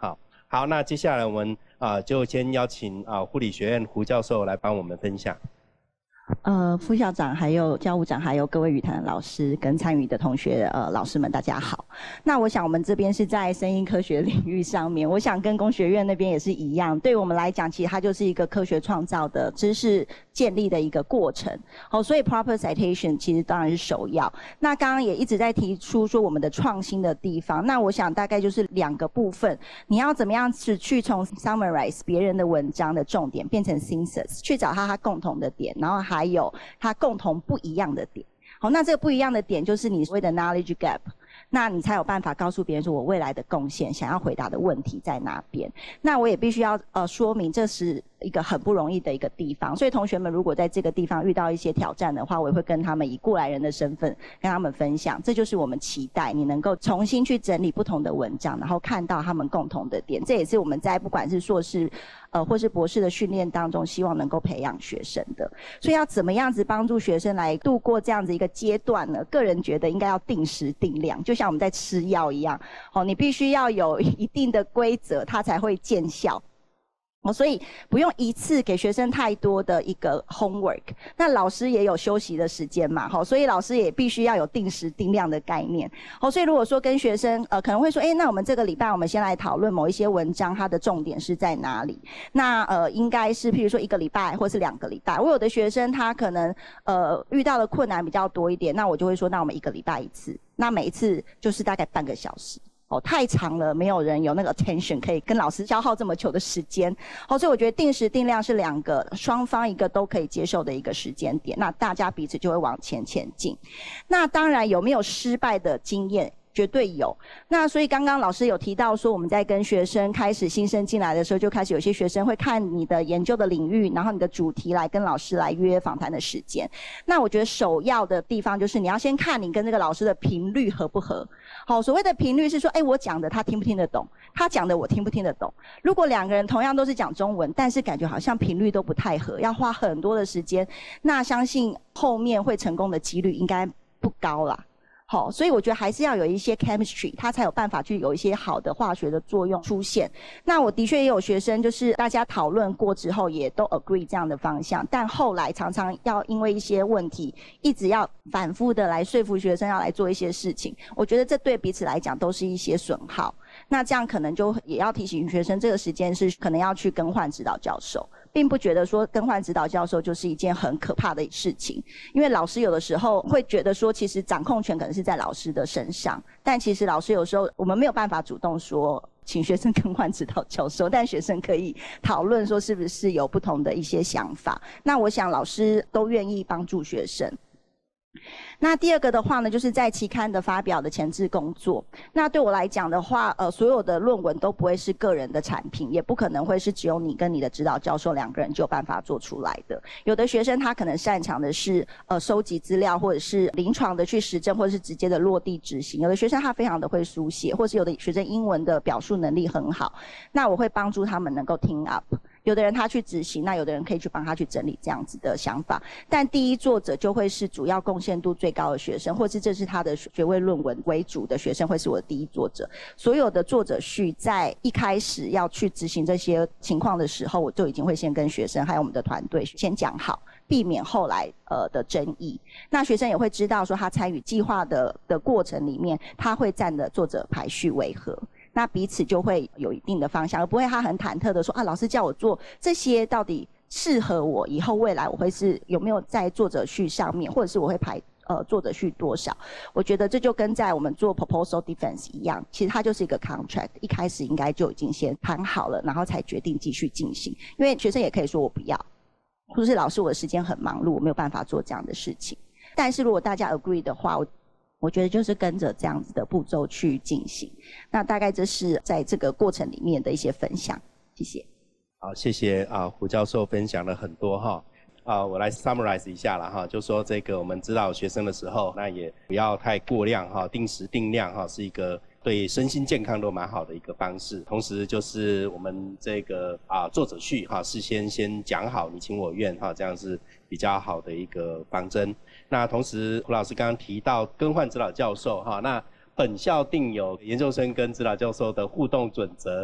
好，那接下来我们啊、呃、就先邀请啊、呃、护理学院胡教授来帮我们分享。 呃，副校长、还有教务长、还有各位语坛的老师跟参与的同学、呃，老师们，大家好。那我想我们这边是在声音科学领域上面，我想跟工学院那边也是一样。对我们来讲，其实它就是一个科学创造的知识建立的一个过程。好、哦，所以 proper citation 其实当然是首要。那刚刚也一直在提出说我们的创新的地方，那我想大概就是两个部分，你要怎么样子去从 summarize 别人的文章的重点变成 synthesis， 去找它它共同的点，然后还有它共同不一样的点。好，那这个不一样的点就是你所谓的 knowledge gap， 那你才有办法告诉别人说我未来的贡献想要回答的问题在哪边。那我也必须要呃说明这是一个很不容易的一个地方，所以同学们如果在这个地方遇到一些挑战的话，我也会跟他们以过来人的身份跟他们分享，这就是我们期待你能够重新去整理不同的文章，然后看到他们共同的点。这也是我们在不管是硕士呃或是博士的训练当中希望能够培养学生的。所以要怎么样子帮助学生来度过这样子一个阶段呢？个人觉得应该要定时定量，就像我们在吃药一样，哦，你必须要有一定的规则，它才会见效。哦，所以不用一次给学生太多的一个 homework， 那老师也有休息的时间嘛，好，所以老师也必须要有定时定量的概念。好，所以如果说跟学生呃可能会说，哎，那我们这个礼拜我们先来讨论某一些文章，它的重点是在哪里？那呃应该是譬如说一个礼拜或是两个礼拜。我有的学生他可能呃遇到的困难比较多一点，那我就会说，那我们一个礼拜一次，那每一次就是大概半个小时。哦，太长了，没有人有那个 attention 可以跟老师消耗这么久的时间。好，所以我觉得定时定量是两个双方一个都可以接受的一个时间点，那大家彼此就会往前前进。那当然有没有失败的经验？绝对有。那所以刚刚老师有提到说，我们在跟学生开始新生进来的时候，就开始有些学生会看你的研究的领域，然后你的主题来跟老师来约访谈的时间。那我觉得首要的地方就是你要先看你跟这个老师的频率合不合。好，所谓的频率是说，哎，我讲的他听不听得懂，他讲的我听不听得懂。如果两个人同样都是讲中文，但是感觉好像频率都不太合，要花很多的时间，那相信后面会成功的几率应该不高啦。好，所以我觉得还是要有一些 chemistry， 它才有办法去有一些好的化学的作用出现。那我的确也有学生，就是大家讨论过之后也都 agree 这样的方向，但后来常常要因为一些问题，一直要反复的来说服学生要来做一些事情。我觉得这对彼此来讲都是一些损耗。那这样可能就也要提醒学生，这个时间是可能要去更换指导教授。并不觉得说更换指导教授就是一件很可怕的事情，因为老师有的时候会觉得说，其实掌控权可能是在老师的身上，但其实老师有时候我们没有办法主动说请学生更换指导教授，但学生可以讨论说是不是有不同的一些想法。那我想老师都愿意帮助学生。那第二个的话呢，就是在期刊的发表的前置工作。那对我来讲的话，呃，所有的论文都不会是个人的产品，也不可能会是只有你跟你的指导教授两个人就有办法做出来的。有的学生他可能擅长的是呃收集资料，或者是临床的去实证，或者是直接的落地执行。有的学生他非常的会书写，或是有的学生英文的表述能力很好，那我会帮助他们能够听 up。有的人他去执行，那有的人可以去帮他去整理这样子的想法。但第一作者就会是主要贡献度最高的学生，或是这是他的学位论文为主的学生，会是我的第一作者。所有的作者序在一开始要去执行这些情况的时候，我就已经会先跟学生还有我们的团队先讲好，避免后来呃的争议。那学生也会知道说他参与计划的的过程里面，他会占的作者排序为何。那彼此就会有一定的方向，而不会他很忐忑的说啊，老师叫我做这些到底适合我，以后未来我会是有没有在作者序上面，或者是我会排呃作者序多少？我觉得这就跟在我们做 proposal defense 一样，其实它就是一个 contract， 一开始应该就已经先谈好了，然后才决定继续进行。因为学生也可以说我不要，或是老师我的时间很忙碌，我没有办法做这样的事情。但是如果大家 agree 的话，我我觉得就是跟着这样子的步骤去进行。那大概这是在这个过程里面的一些分享，谢谢。 好，谢谢啊，胡教授分享了很多哈。啊，我来 summarize 一下了哈，就说这个我们指导学生的时候，那也不要太过量哈，定时定量哈，是一个对身心健康都蛮好的一个方式。同时就是我们这个啊作者序哈，事先先讲好，你情我愿哈，这样是比较好的一个方针。那同时胡老师刚刚提到更换指导教授哈，那本校定有研究生跟指导教授的互动准则。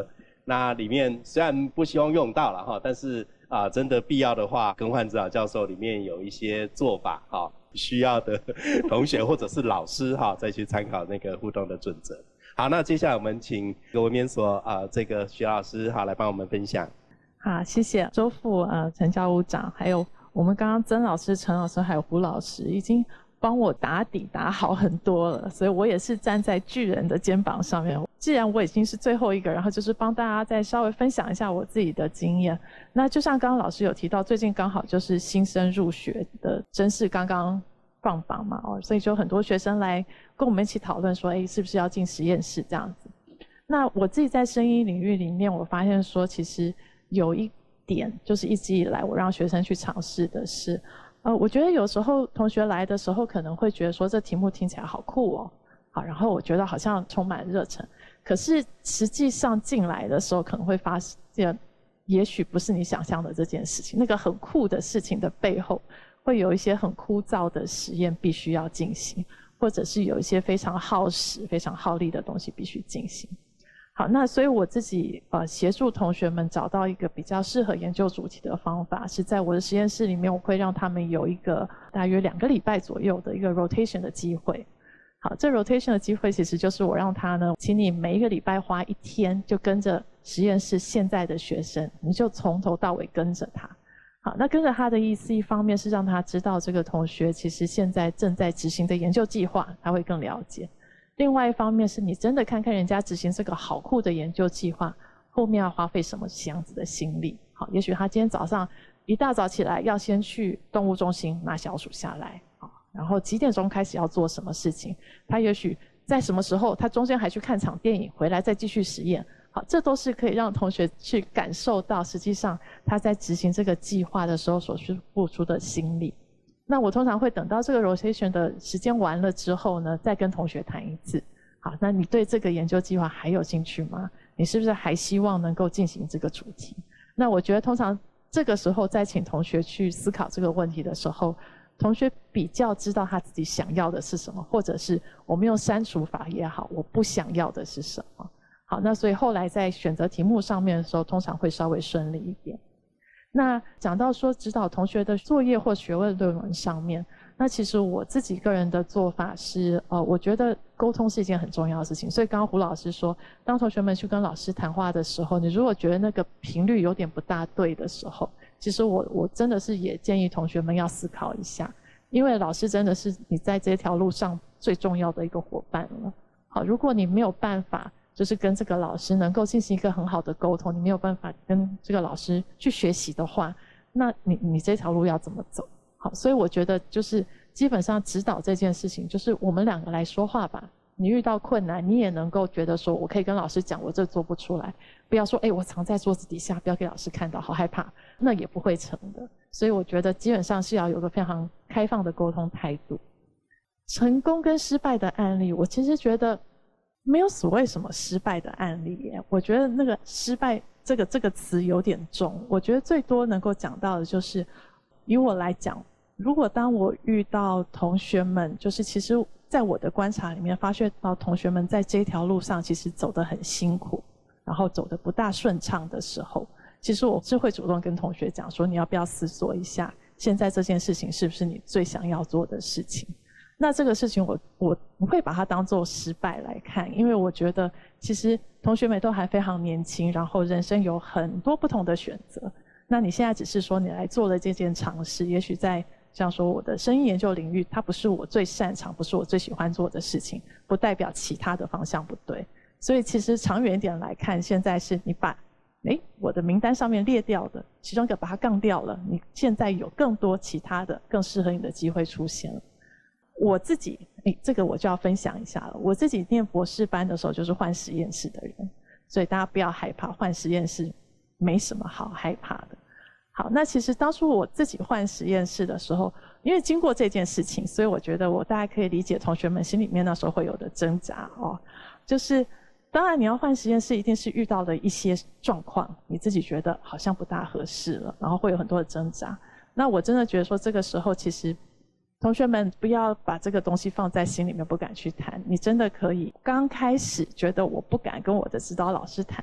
那里面虽然不希望用到了哈，但是啊，真的必要的话，更换指导教授里面有一些做法哈，需要的同学或者是老师哈，再去参考那个互动的准则。好，那接下来我们请文编所啊这个徐老师好来帮我们分享。 好，谢谢周副呃陈教务长，还有我们刚刚曾老师、陈老师还有胡老师已经帮我打底打好很多了，所以我也是站在巨人的肩膀上面。既然我已经是最后一个，然后就是帮大家再稍微分享一下我自己的经验。那就像刚刚老师有提到，最近刚好就是新生入学的甄试刚刚放榜嘛，哦，所以就很多学生来跟我们一起讨论说，哎，是不是要进实验室这样子。那我自己在生医领域里面，我发现说，其实有一点就是一直以来我让学生去尝试的是，呃，我觉得有时候同学来的时候可能会觉得说这题目听起来好酷哦，好，然后我觉得好像充满热忱，可是实际上进来的时候可能会发现，也许不是你想象的这件事情，那个很酷的事情的背后，会有一些很枯燥的实验必须要进行，或者是有一些非常耗时、非常耗力的东西必须进行。好，那所以我自己呃协助同学们找到一个比较适合研究主题的方法，是在我的实验室里面，我会让他们有一个大约两个礼拜左右的一个 rotation 的机会。好，这 rotation 的机会其实就是我让他呢，请你每一个礼拜花一天，就跟着实验室现在的学生，你就从头到尾跟着他。好，那跟着他的意思，一方面是让他知道这个同学其实现在正在执行的研究计划，他会更了解。另外一方面是你真的看看人家执行这个好酷的研究计划，后面要花费什么样子的心力。好，也许他今天早上一大早起来要先去动物中心拿小鼠下来，好，然后几点钟开始要做什么事情，他也许在什么时候，他中间还去看场电影，回来再继续实验。好，这都是可以让同学去感受到，实际上他在执行这个计划的时候所需付出的心力。那我通常会等到这个 rotation 的时间完了之后呢，再跟同学谈一次。好，那你对这个研究计划还有兴趣吗？你是不是还希望能够进行这个主题？那我觉得通常这个时候再请同学去思考这个问题的时候，同学比较知道他自己想要的是什么，或者是我们用删除法也好，我不想要的是什么。好，那所以后来在选择题目上面的时候，通常会稍微顺利一点。那讲到说指导同学的作业或学位论文上面，那其实我自己个人的做法是，呃，我觉得沟通是一件很重要的事情。所以刚刚胡老师说，当同学们去跟老师谈话的时候，你如果觉得那个频率有点不大对的时候，其实我我真的是也建议同学们要思考一下，因为老师真的是你在这条路上最重要的一个伙伴了。好，如果你没有办法就是跟这个老师能够进行一个很好的沟通，你没有办法跟这个老师去学习的话，那你你这条路要怎么走？好，所以我觉得就是基本上指导这件事情，就是我们两个来说话吧。你遇到困难，你也能够觉得说我可以跟老师讲，我这做不出来，不要说哎、欸、我藏在桌子底下，不要给老师看到，好害怕，那也不会成的。所以我觉得基本上是要有个非常开放的沟通态度。成功跟失败的案例，我其实觉得没有所谓什么失败的案例耶，我觉得那个失败这个这个词有点重。我觉得最多能够讲到的就是，以我来讲，如果当我遇到同学们，就是其实在我的观察里面发现到同学们在这条路上其实走得很辛苦，然后走得不大顺畅的时候，其实我是会主动跟同学讲说，你要不要思索一下，现在这件事情是不是你最想要做的事情。那这个事情我我不会把它当作失败来看，因为我觉得其实同学们都还非常年轻，然后人生有很多不同的选择。那你现在只是说你来做了这件尝试，也许在像说我的生医研究领域，它不是我最擅长，不是我最喜欢做的事情，不代表其他的方向不对。所以其实长远一点来看，现在是你把诶我的名单上面列掉的其中一个把它杠掉了，你现在有更多其他的更适合你的机会出现了。我自己，诶，这个我就要分享一下了。我自己念博士班的时候就是换实验室的人，所以大家不要害怕，换实验室没什么好害怕的。好，那其实当初我自己换实验室的时候，因为经过这件事情，所以我觉得我大概可以理解同学们心里面那时候会有的挣扎哦。就是当然你要换实验室，一定是遇到了一些状况，你自己觉得好像不大合适了，然后会有很多的挣扎。那我真的觉得说这个时候其实同学们不要把这个东西放在心里面，不敢去谈。你真的可以刚开始觉得我不敢跟我的指导老师谈，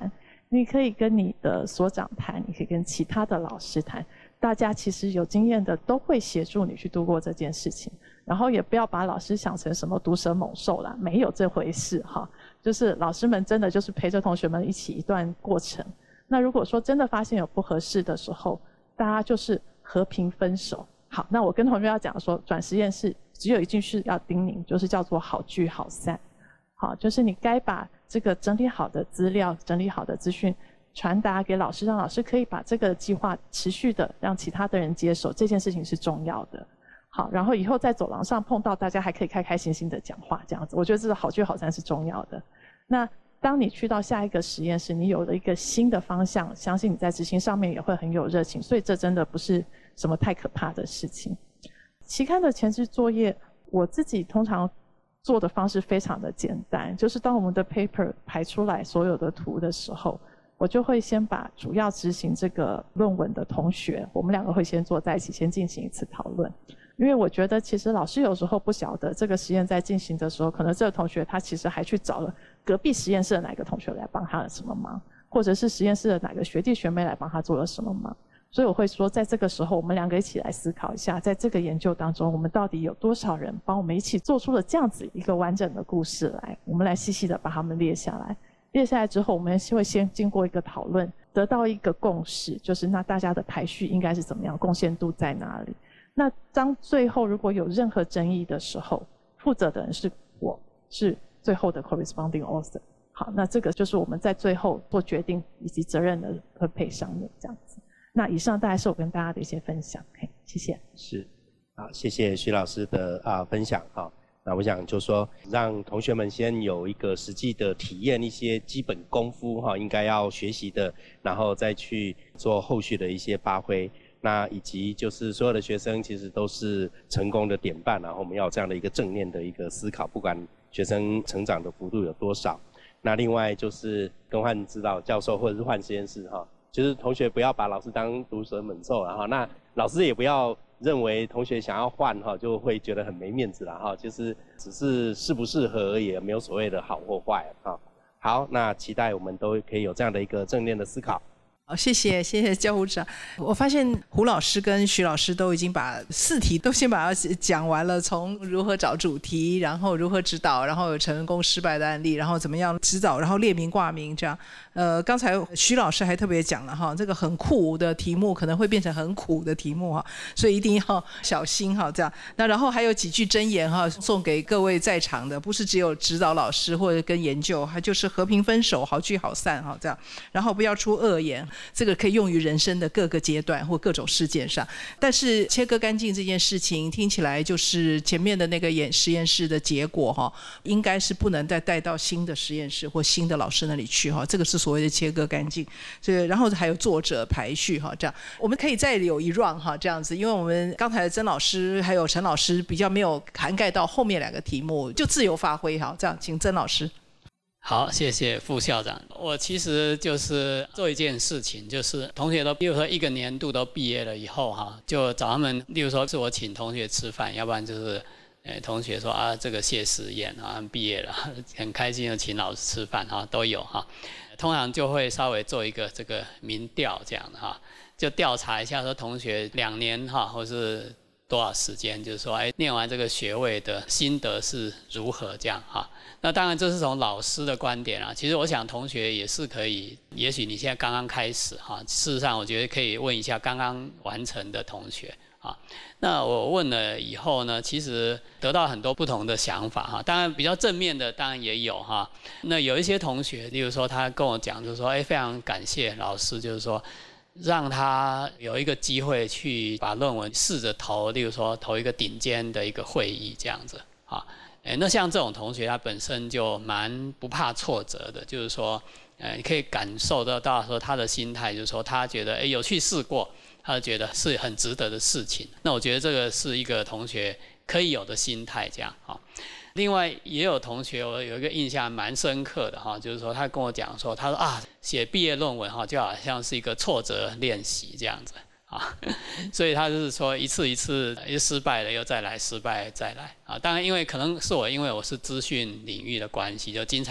你可以跟你的所长谈，你可以跟其他的老师谈，大家其实有经验的都会协助你去度过这件事情。然后也不要把老师想成什么毒蛇猛兽啦，没有这回事哈。就是老师们真的就是陪着同学们一起一段过程。那如果说真的发现有不合适的时候，大家就是和平分手。好，那我跟同学要讲说，转实验室只有一句是要叮咛，就是叫做好聚好散。好，就是你该把这个整理好的资料、整理好的资讯传达给老师，让老师可以把这个计划持续的让其他的人接手，这件事情是重要的。好，然后以后在走廊上碰到大家还可以开开心心的讲话，这样子，我觉得这个好聚好散是重要的。那当你去到下一个实验室，你有了一个新的方向，相信你在执行上面也会很有热情，所以这真的不是什么太可怕的事情。期刊的前置作业，我自己通常做的方式非常的简单，就是当我们的 paper 排出来所有的图的时候，我就会先把主要执行这个论文的同学，我们两个会先坐在一起，先进行一次讨论。因为我觉得其实老师有时候不晓得这个实验在进行的时候，可能这个同学他其实还去找了隔壁实验室的哪个同学来帮他了什么忙，或者是实验室的哪个学弟学妹来帮他做了什么忙。所以我会说，在这个时候我们两个一起来思考一下，在这个研究当中我们到底有多少人帮我们一起做出了这样子一个完整的故事来，我们来细细的把它们列下来。列下来之后，我们会先经过一个讨论，得到一个共识，就是那大家的排序应该是怎么样，贡献度在哪里。那当最后如果有任何争议的时候，负责的人是我，是最后的 corresponding author。好，那这个就是我们在最后做决定以及责任的分配上面这样子。那以上大概是我跟大家的一些分享，嘿，谢谢。 是，好，谢谢徐老师的啊分享哈。那我想就说，让同学们先有一个实际的体验，一些基本功夫哈，应该要学习的，然后再去做后续的一些发挥。那以及就是所有的学生其实都是成功的典范，然后我们要有这样的一个正念的一个思考，不管学生成长的幅度有多少。那另外就是更换指导教授或者是换实验室哈，就是同学不要把老师当毒蛇猛兽了哈，那老师也不要认为同学想要换哈就会觉得很没面子了哈，就是只是适不适合而已，没有所谓的好或坏哈。好，那期待我们都可以有这样的一个正念的思考。 好，谢谢谢谢教务长。我发现胡老师跟徐老师都已经把四题都先把它讲完了，从如何找主题，然后如何指导，然后有成功失败的案例，然后怎么样指导，然后列名挂名这样。呃，刚才徐老师还特别讲了哈，这个很酷的题目可能会变成很苦的题目哈，所以一定要小心哈这样。那然后还有几句箴言哈，送给各位在场的，不是只有指导老师或者跟研究，还就是和平分手，好聚好散哈这样。然后不要出恶言。这个可以用于人生的各个阶段或各种事件上，但是切割干净这件事情听起来就是前面的那个演实验室的结果哈，应该是不能再带到新的实验室或新的老师那里去哈，这个是所谓的切割干净。所以然后还有作者排序哈，这样我们可以再有一 round 哈这样子，因为我们刚才的曾老师还有陈老师比较没有涵盖到后面两个题目，就自由发挥哈，这样请曾老师。 好，谢谢副校长。我其实就是做一件事情，就是同学都，比如说一个年度都毕业了以后哈，就找他们，例如说是我请同学吃饭，要不然就是，呃，同学说啊这个谢师宴啊毕业了，很开心的请老师吃饭哈，都有哈。通常就会稍微做一个这个民调这样的哈，就调查一下说同学两年哈或是多少时间，就是说哎念完这个学位的心得是如何这样哈。那当然这是从老师的观点啊，其实我想同学也是可以，也许你现在刚刚开始哈，事实上我觉得可以问一下刚刚完成的同学啊。那我问了以后呢，其实得到很多不同的想法哈，当然比较正面的当然也有哈。那有一些同学，例如说他跟我讲就是说，哎非常感谢老师，就是说让他有一个机会去把论文试着投，例如说投一个顶尖的一个会议这样子啊。哎，那像这种同学，他本身就蛮不怕挫折的，就是说，呃，你可以感受得到说他的心态，就是说他觉得，哎，有去试过，他觉得是很值得的事情。那我觉得这个是一个同学可以有的心态，这样哈。另外也有同学，我有一个印象蛮深刻的哈，就是说他跟我讲说，他说啊，写毕业论文哈，就好像是一个挫折练习这样子。啊，所以他就是说一次一次一失败了又再来，失败再来啊。当然，因为可能是我因为我是资讯领域的关系，就经常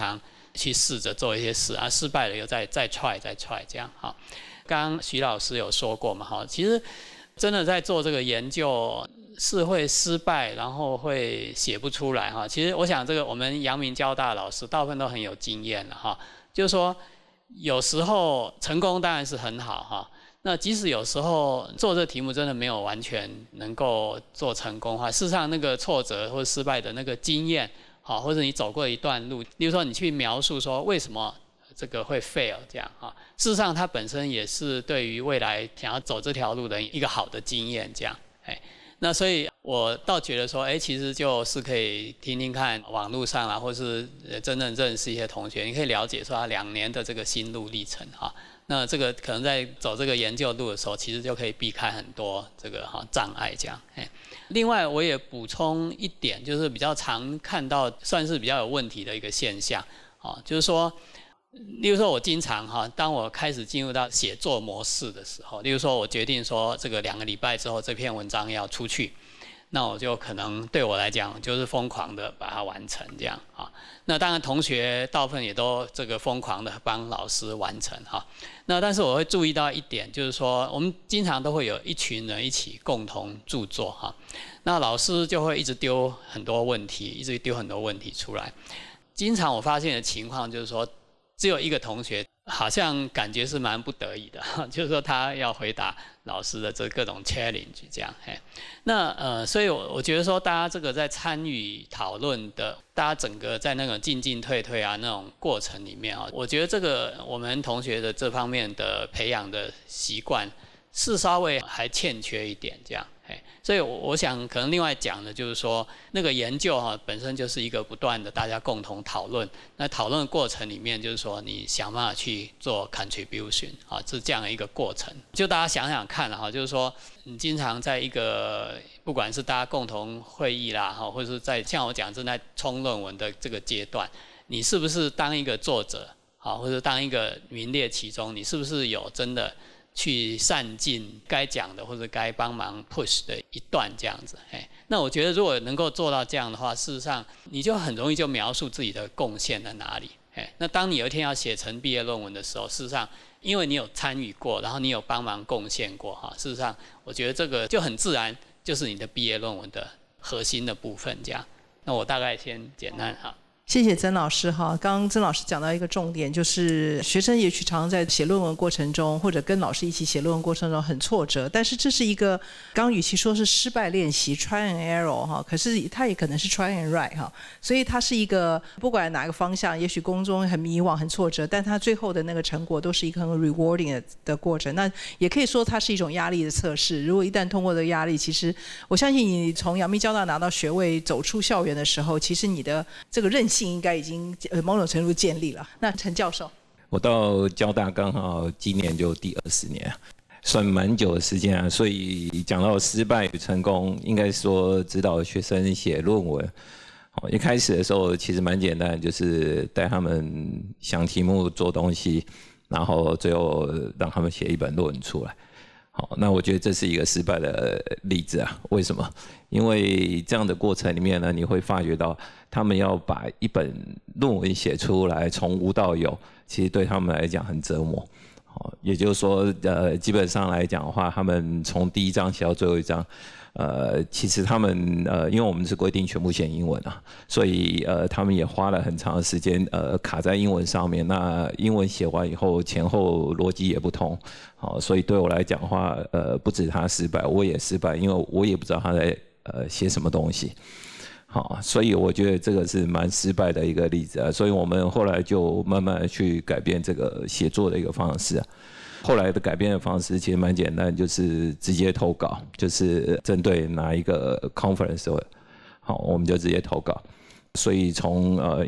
去试着做一些事啊，失败了又再再 try 再 try 这样哈。刚刚徐老师有说过嘛哈，其实真的在做这个研究是会失败，然后会写不出来哈。其实我想这个我们阳明交大的老师大部分都很有经验了哈，就是说有时候成功当然是很好哈。那即使有时候做这个题目真的没有完全能够做成功的话，事实上那个挫折或失败的那个经验，好，或者你走过一段路，例如说你去描述说为什么这个会 fail 这样哈，事实上它本身也是对于未来想要走这条路的一个好的经验这样，哎，那所以我倒觉得说，哎，其实就是可以听听看网络上啦，或是真正认识一些同学，你可以了解说他两年的这个心路历程哈。那这个可能在走这个研究路的时候，其实就可以避开很多这个哈障碍这样。另外我也补充一点，就是比较常看到算是比较有问题的一个现象，啊，就是说，例如说我经常哈，当我开始进入到写作模式的时候，例如说我决定说这个两个礼拜之后这篇文章要出去。那我就可能对我来讲就是疯狂的把它完成这样啊。那当然同学大部分也都这个疯狂的帮老师完成哈。那但是我会注意到一点，就是说我们经常都会有一群人一起共同著作哈。那老师就会一直丢很多问题，一直丢很多问题出来。经常我发现的情况就是说，只有一个同学好像感觉是蛮不得已的，就是说他要回答老师的这各种 challenge 这样。嘿，那呃，所以我我觉得说，大家这个在参与讨论的，大家整个在那种进进退退啊那种过程里面啊，我觉得这个我们同学的这方面的培养的习惯是稍微还欠缺一点这样。所以我想可能另外讲的就是说，那个研究哈本身就是一个不断的大家共同讨论，那讨论的过程里面就是说你想办法去做 contribution 啊，是这样的一个过程。就大家想想看哈，就是说你经常在一个不管是大家共同会议啦哈，或者是在像我讲正在冲论文的这个阶段，你是不是当一个作者好，或者当一个名列其中，你是不是有真的去善尽该讲的或者该帮忙 push 的一段这样子，哎，那我觉得如果能够做到这样的话，事实上你就很容易就描述自己的贡献在哪里，哎，那当你有一天要写成毕业论文的时候，事实上因为你有参与过，然后你有帮忙贡献过哈，事实上我觉得这个就很自然就是你的毕业论文的核心的部分这样。那我大概先简单哈。 谢谢曾老师哈，刚刚曾老师讲到一个重点，就是学生也许常常在写论文过程中，或者跟老师一起写论文过程中很挫折，但是这是一个刚与其说是失败练习 try and error 哈，可是它也可能是 try and right 哈，所以它是一个不管哪个方向，也许工中很迷惘很挫折，但它最后的那个成果都是一个很 rewarding 的, 的过程。那也可以说它是一种压力的测试，如果一旦通过这个压力，其实我相信你从阳明交大拿到学位走出校园的时候，其实你的这个韧性应该已经呃某种程度建立了。那陈教授， 我到交大刚好今年就第二十年，算蛮久的时间啊。所以讲到失败与成功，应该说指导学生写论文，一开始的时候其实蛮简单，就是带他们想题目、做东西，然后最后让他们写一本论文出来。好，那我觉得这是一个失败的例子啊。为什么？因为这样的过程里面呢，你会发觉到他们要把一本论文写出来，从无到有，其实对他们来讲很折磨。好，也就是说，呃，基本上来讲的话，他们从第一章写到最后一章，呃，其实他们呃，因为我们是规定全部写英文啊，所以呃，他们也花了很长的时间，呃，卡在英文上面。那英文写完以后，前后逻辑也不通，好，所以对我来讲的话，呃，不止他失败，我也失败，因为我也不知道他在呃写什么东西。好，所以我觉得这个是蛮失败的一个例子啊，所以我们后来就慢慢去改变这个写作的一个方式啊。后来的改变的方式其实蛮简单，就是直接投稿，就是针对哪一个 conference， 好，我们就直接投稿。所以从呃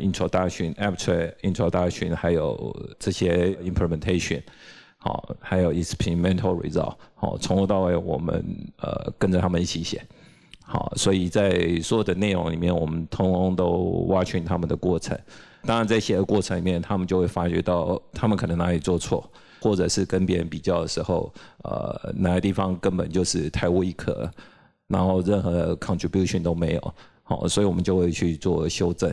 introduction、abstract、introduction， 还有这些 implementation， 好，还有 experimental result， 好，从头到尾我们呃跟着他们一起写。好，所以在所有的内容里面，我们通通都挖掘他们的过程。当然，在写的过程里面，他们就会发觉到他们可能哪里做错，或者是跟别人比较的时候，呃，哪个地方根本就是太 weak， 然后任何 contribution 都没有。好，所以我们就会去做修正。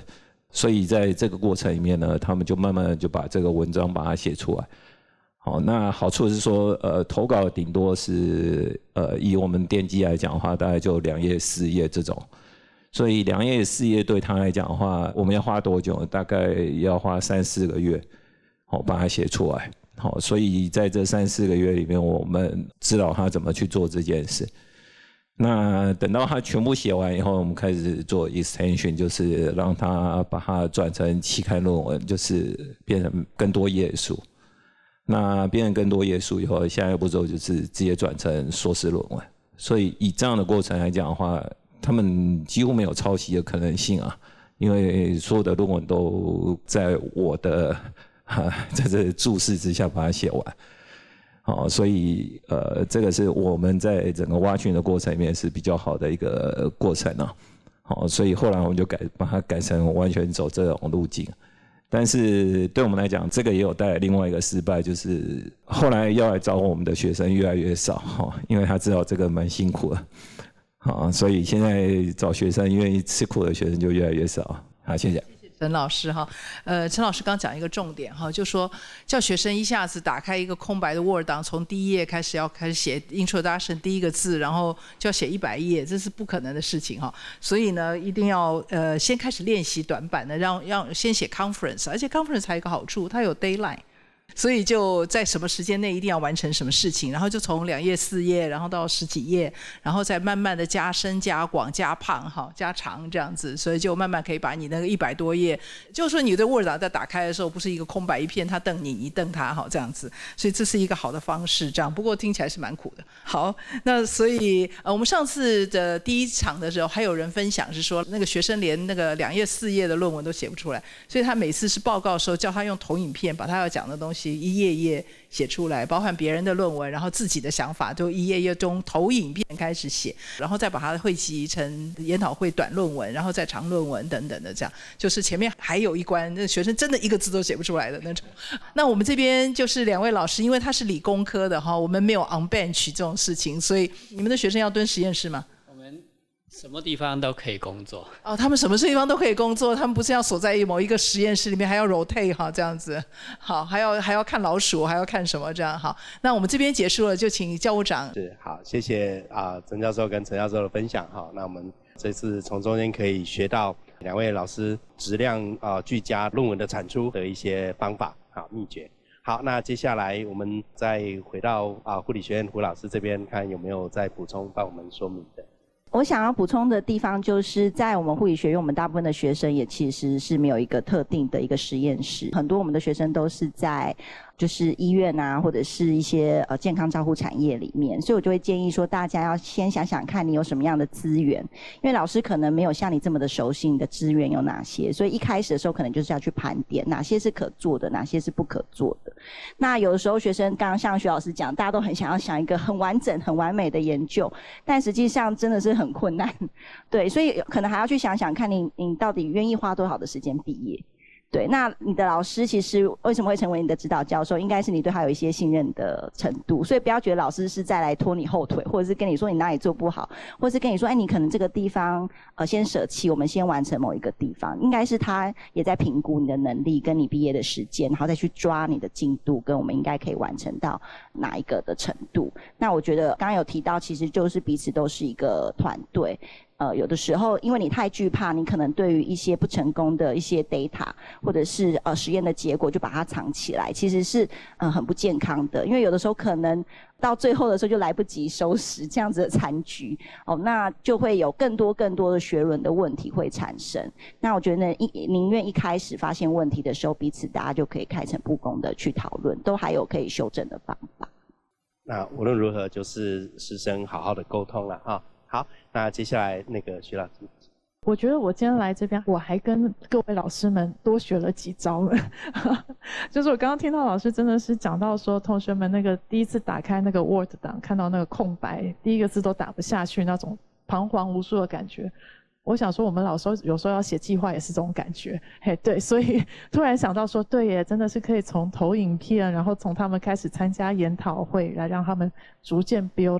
所以在这个过程里面呢，他们就慢慢的就把这个文章把它写出来。好，那好处是说，呃，投稿顶多是，呃，以我们电机来讲的话，大概就两页、四页这种。所以两页、四页对他来讲的话，我们要花多久？大概要花三四个月，好，把它写出来。好，所以在这三四个月里面，我们知道他怎么去做这件事。那等到他全部写完以后，我们开始做 extension， 就是让他把它转成期刊论文，就是变成更多页数。那变成更多页数以后，下一个步骤就是直接转成硕士论文。所以以这样的过程来讲的话，他们几乎没有抄袭的可能性啊，因为所有的论文都在我的在这注释之下把它写完。好，所以呃，这个是我们在整个挖掘的过程里面是比较好的一个过程啊。好，所以后来我们就改把它改成完全走这种路径。但是对我们来讲，这个也有带来另外一个失败，就是后来要来找我们的学生越来越少哈，因为他知道这个蛮辛苦的，好，所以现在找学生愿意吃苦的学生就越来越少。好，谢谢。 陈老师哈，呃，陈老师刚讲一个重点哈，就说叫学生一下子打开一个空白的 Word 档，从第一页开始要开始写 Introduction 第一个字，然后就要写一百页，这是不可能的事情哈。所以呢，一定要呃先开始练习短版的，让让先写 Conference， 而且 Conference 还有一个好处，它有 Deadline。所以就在什么时间内一定要完成什么事情，然后就从两页、四页，然后到十几页，然后再慢慢的加深、加广、加胖、哈、加长这样子，所以就慢慢可以把你那个一百多页，就是说你的 Word 档在打开的时候，不是一个空白一片，他瞪你，你瞪他，哈，这样子，所以这是一个好的方式，这样。不过听起来是蛮苦的。好，那所以呃，我们上次的第一场的时候，还有人分享是说，那个学生连那个两页、四页的论文都写不出来，所以他每次是报告的时候，叫他用投影片把他要讲的东西一页一页写出来，包含别人的论文，然后自己的想法，就一页页从投影片开始写，然后再把它汇集成研讨会短论文，然后再长论文等等的，这样就是前面还有一关，那学生真的一个字都写不出来的那种。那我们这边就是两位老师，因为他是理工科的哈，我们没有 on bench 这种事情，所以你们的学生要蹲实验室吗？ 什么地方都可以工作哦，他们什么地方都可以工作，他们不是要锁在某一个实验室里面，还要 rotate 哈，这样子，好，还要还要看老鼠，还要看什么这样好。那我们这边结束了，就请教务长。 是好，谢谢啊，曾教授跟陈教授的分享哈。那我们这次从中间可以学到两位老师质量啊俱佳论文的产出的一些方法好秘诀。好，那接下来我们再回到啊护理学院胡老师这边，看有没有再补充帮我们说明的。 我想要补充的地方就是在我们护理学院，我们大部分的学生也其实是没有一个特定的一个实验室，很多我们的学生都是在就是医院啊，或者是一些呃健康照护产业里面，所以我就会建议说，大家要先想想看你有什么样的资源，因为老师可能没有像你这么的熟悉你的资源有哪些，所以一开始的时候可能就是要去盘点哪些是可做的，哪些是不可做的。那有的时候学生刚刚像徐老师讲，大家都很想要想一个很完整、很完美的研究，但实际上真的是很困难，对，所以可能还要去想想看你你到底愿意花多少的时间毕业。对，那你的老师其实为什么会成为你的指导教授，应该是你对他有一些信任的程度，所以不要觉得老师是在来拖你后腿，或者是跟你说你哪里做不好，或是跟你说哎你可能这个地方呃先舍弃，我们先完成某一个地方，应该是他也在评估你的能力跟你毕业的时间，然后再去抓你的进度跟我们应该可以完成到哪一个的程度。那我觉得刚刚有提到其实就是彼此都是一个团队，呃，有的时候因为你太惧怕，你可能对于一些不成功的一些 data 或者是呃实验的结果就把它藏起来，其实是呃很不健康的，因为有的时候可能到最后的时候就来不及收拾这样子的残局哦，那就会有更多更多的学伦的问题会产生。那我觉得一宁愿一开始发现问题的时候，彼此大家就可以开诚布公的去讨论，都还有可以修正的方法。 那无论如何，就是师生好好的沟通了哈。好，那接下来那个徐老师， 我觉得我今天来这边，我还跟各位老师们多学了几招了。就是我刚刚听到老师真的是讲到说，同学们那个第一次打开那个 Word 档，看到那个空白，第一个字都打不下去，那种彷徨无助的感觉。我想说，我们老师有时候要写计划也是这种感觉，嘿，对，所以突然想到说，对耶，真的是可以从投影片，然后从他们开始参加研讨会，来让他们逐渐 build up。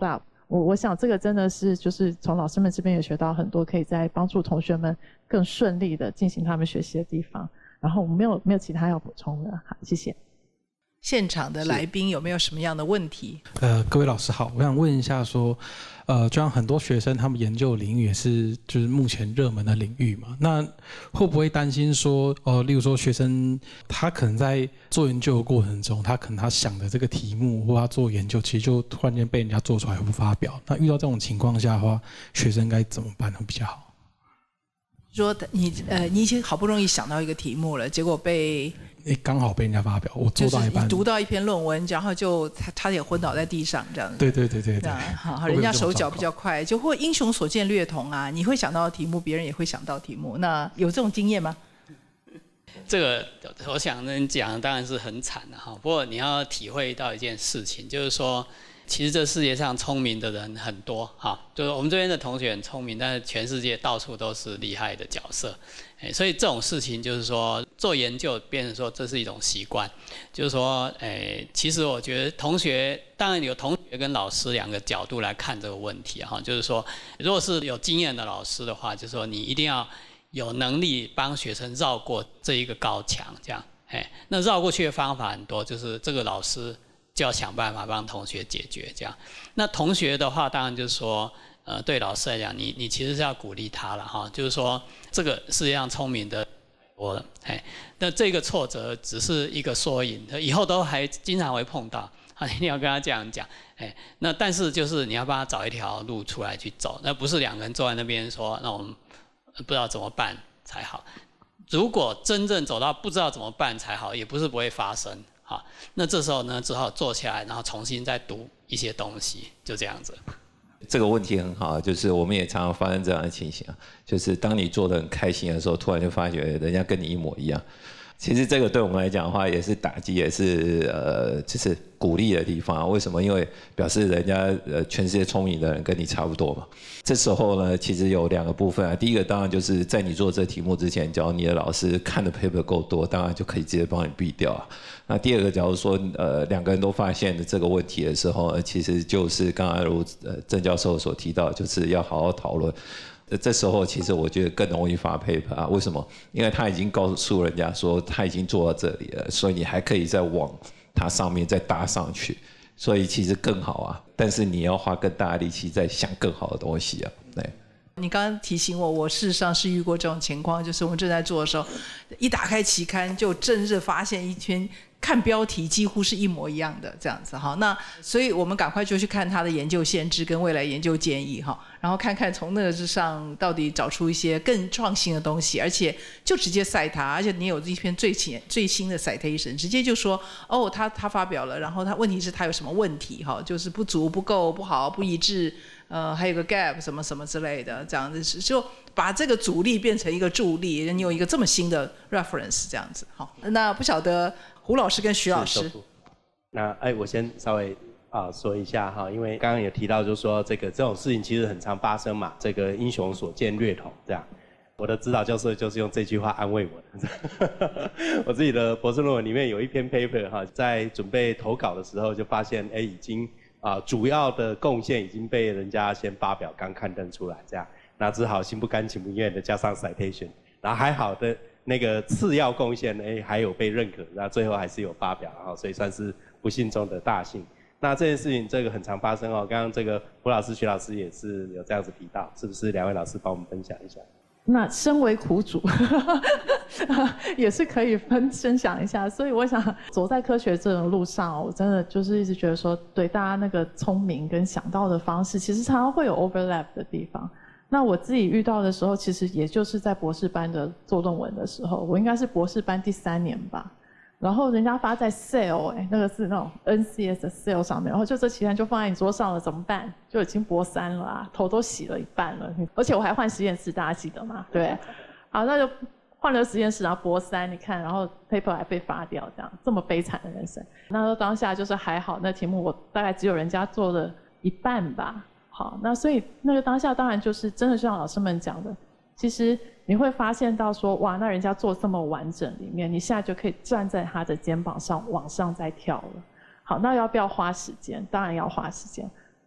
我我想这个真的是就是从老师们这边也学到很多，可以在帮助同学们更顺利的进行他们学习的地方。然后我没有没有其他要补充的，好，谢谢。 现场的来宾有没有什么样的问题？ 呃，各位老师好，我想问一下说，呃，就像很多学生他们研究领域也是就是目前热门的领域嘛，那会不会担心说，呃，例如说学生他可能在做研究的过程中，他可能他想的这个题目或他做研究，其实就突然间被人家做出来不发表，那遇到这种情况下的话，学生该怎么办会比较好？ 说你呃，你已经好不容易想到一个题目了，结果被刚好被人家发表，我做到一半， 就是你读到一篇论文，然后就他差点昏倒在地上这样子。 对对对对对。 好，人家手脚比较快，就会英雄所见略同啊。你会想到的题目，别人也会想到题目。那有这种经验吗？ 这个我想呢，你讲的当然是很惨的哈。不过你要体会到一件事情，就是说，其实这世界上聪明的人很多哈，就是我们这边的同学很聪明，但是全世界到处都是厉害的角色。所以这种事情就是说，做研究变成说这是一种习惯，就是说，诶，其实我觉得同学当然有同学跟老师两个角度来看这个问题哈，就是说，如果是有经验的老师的话，就是说你一定要有能力帮学生绕过这一个高墙，这样，哎，那绕过去的方法很多，就是这个老师就要想办法帮同学解决这样。那同学的话，当然就是说。呃，对老师来讲，你你其实是要鼓励他了哈，就是说这个世界上聪明的多了，哎，那这个挫折只是一个缩影，以后都还经常会碰到，啊，一定要跟他这样讲，哎，那但是就是你要帮他找一条路出来去走，那不是两个人坐在那边说，那我们不知道怎么办才好。如果真正走到不知道怎么办才好，也不是不会发生，哈，那这时候呢，只好坐下来，然后重新再读一些东西，就这样子。 这个问题很好，就是我们也常常发生这样的情形啊，就是当你做得很开心的时候，突然就发觉人家跟你一模一样。其实这个对我们来讲的话，也是打击，也是呃，就是鼓励的地方。为什么？因为表示人家呃全世界聪明的人跟你差不多嘛。这时候呢，其实有两个部分啊。第一个当然就是在你做这题目之前，假如你的老师看的 paper 够多，当然就可以直接帮你避掉啊。那第二个，假如说呃两个人都发现这个问题的时候，其实就是刚才如呃郑教授所提到，就是要好好讨论。这时候其实我觉得更容易发 paper 啊，为什么？因为他已经告诉人家说他已经做到这里了，所以你还可以再往它上面再搭上去，所以其实更好啊。但是你要花更大的力气在想更好的东西啊，对。 你刚刚提醒我，我事实上是遇过这种情况，就是我们正在做的时候，一打开期刊就正是发现一篇看标题几乎是一模一样的这样子哈，那所以我们赶快就去看他的研究限制跟未来研究建议哈，然后看看从那个之上到底找出一些更创新的东西，而且就直接cite他，而且你有一篇最新最新的 citation， 直接就说哦他他发表了，然后他问题是他有什么问题哈，就是不足、不够、不好、不一致。呃，还有个 gap 什么什么之类的，这样子就把这个阻力变成一个助力，你有一个这么新的 reference 这样子。好，那不晓得胡老师跟徐老师， 那哎，我先稍微啊说一下哈，因为刚刚有提到，就是说这个这种事情其实很常发生嘛，这个英雄所见略同这样。我的指导教授就是用这句话安慰我的。我自己的博士论文里面有一篇 paper 哈，在准备投稿的时候就发现，哎，已经。啊，主要的贡献已经被人家先发表，刚刊登出来，这样，那只好心不甘情不愿的加上 citation， 然后还好的那个次要贡献，哎，还有被认可，然后最后还是有发表，然后所以算是不幸中的大幸。那这件事情这个很常发生哦，刚刚这个胡老师、徐老师也是有这样子提到，是不是？两位老师帮我们分享一下。 那身为苦主也是可以分分享一下，所以我想走在科学这种路上，我真的就是一直觉得说，对大家那个聪明跟想到的方式，其实常常会有 overlap 的地方。那我自己遇到的时候，其实也就是在博士班的做论文的时候，我应该是博士班第三年吧。然后人家发在 Cell， 哎，那个是那种 N C S 的 Cell 上面，然后就这期刊就放在你桌上了，怎么办？就已经博三了啊，头都洗了一半了，而且我还换实验室，大家记得吗？对，好，那就换了实验室，然后博三，你看，然后 paper 还被发掉，这样这么悲惨的人生。那当下就是还好，那题目我大概只有人家做了一半吧。好，那所以那个当下当然就是真的像老师们讲的，其实。你会发现到说，哇，那人家做这么完整里面，你现在就可以站在他的肩膀上往上再跳了。好，那要不要花时间？当然要花时间。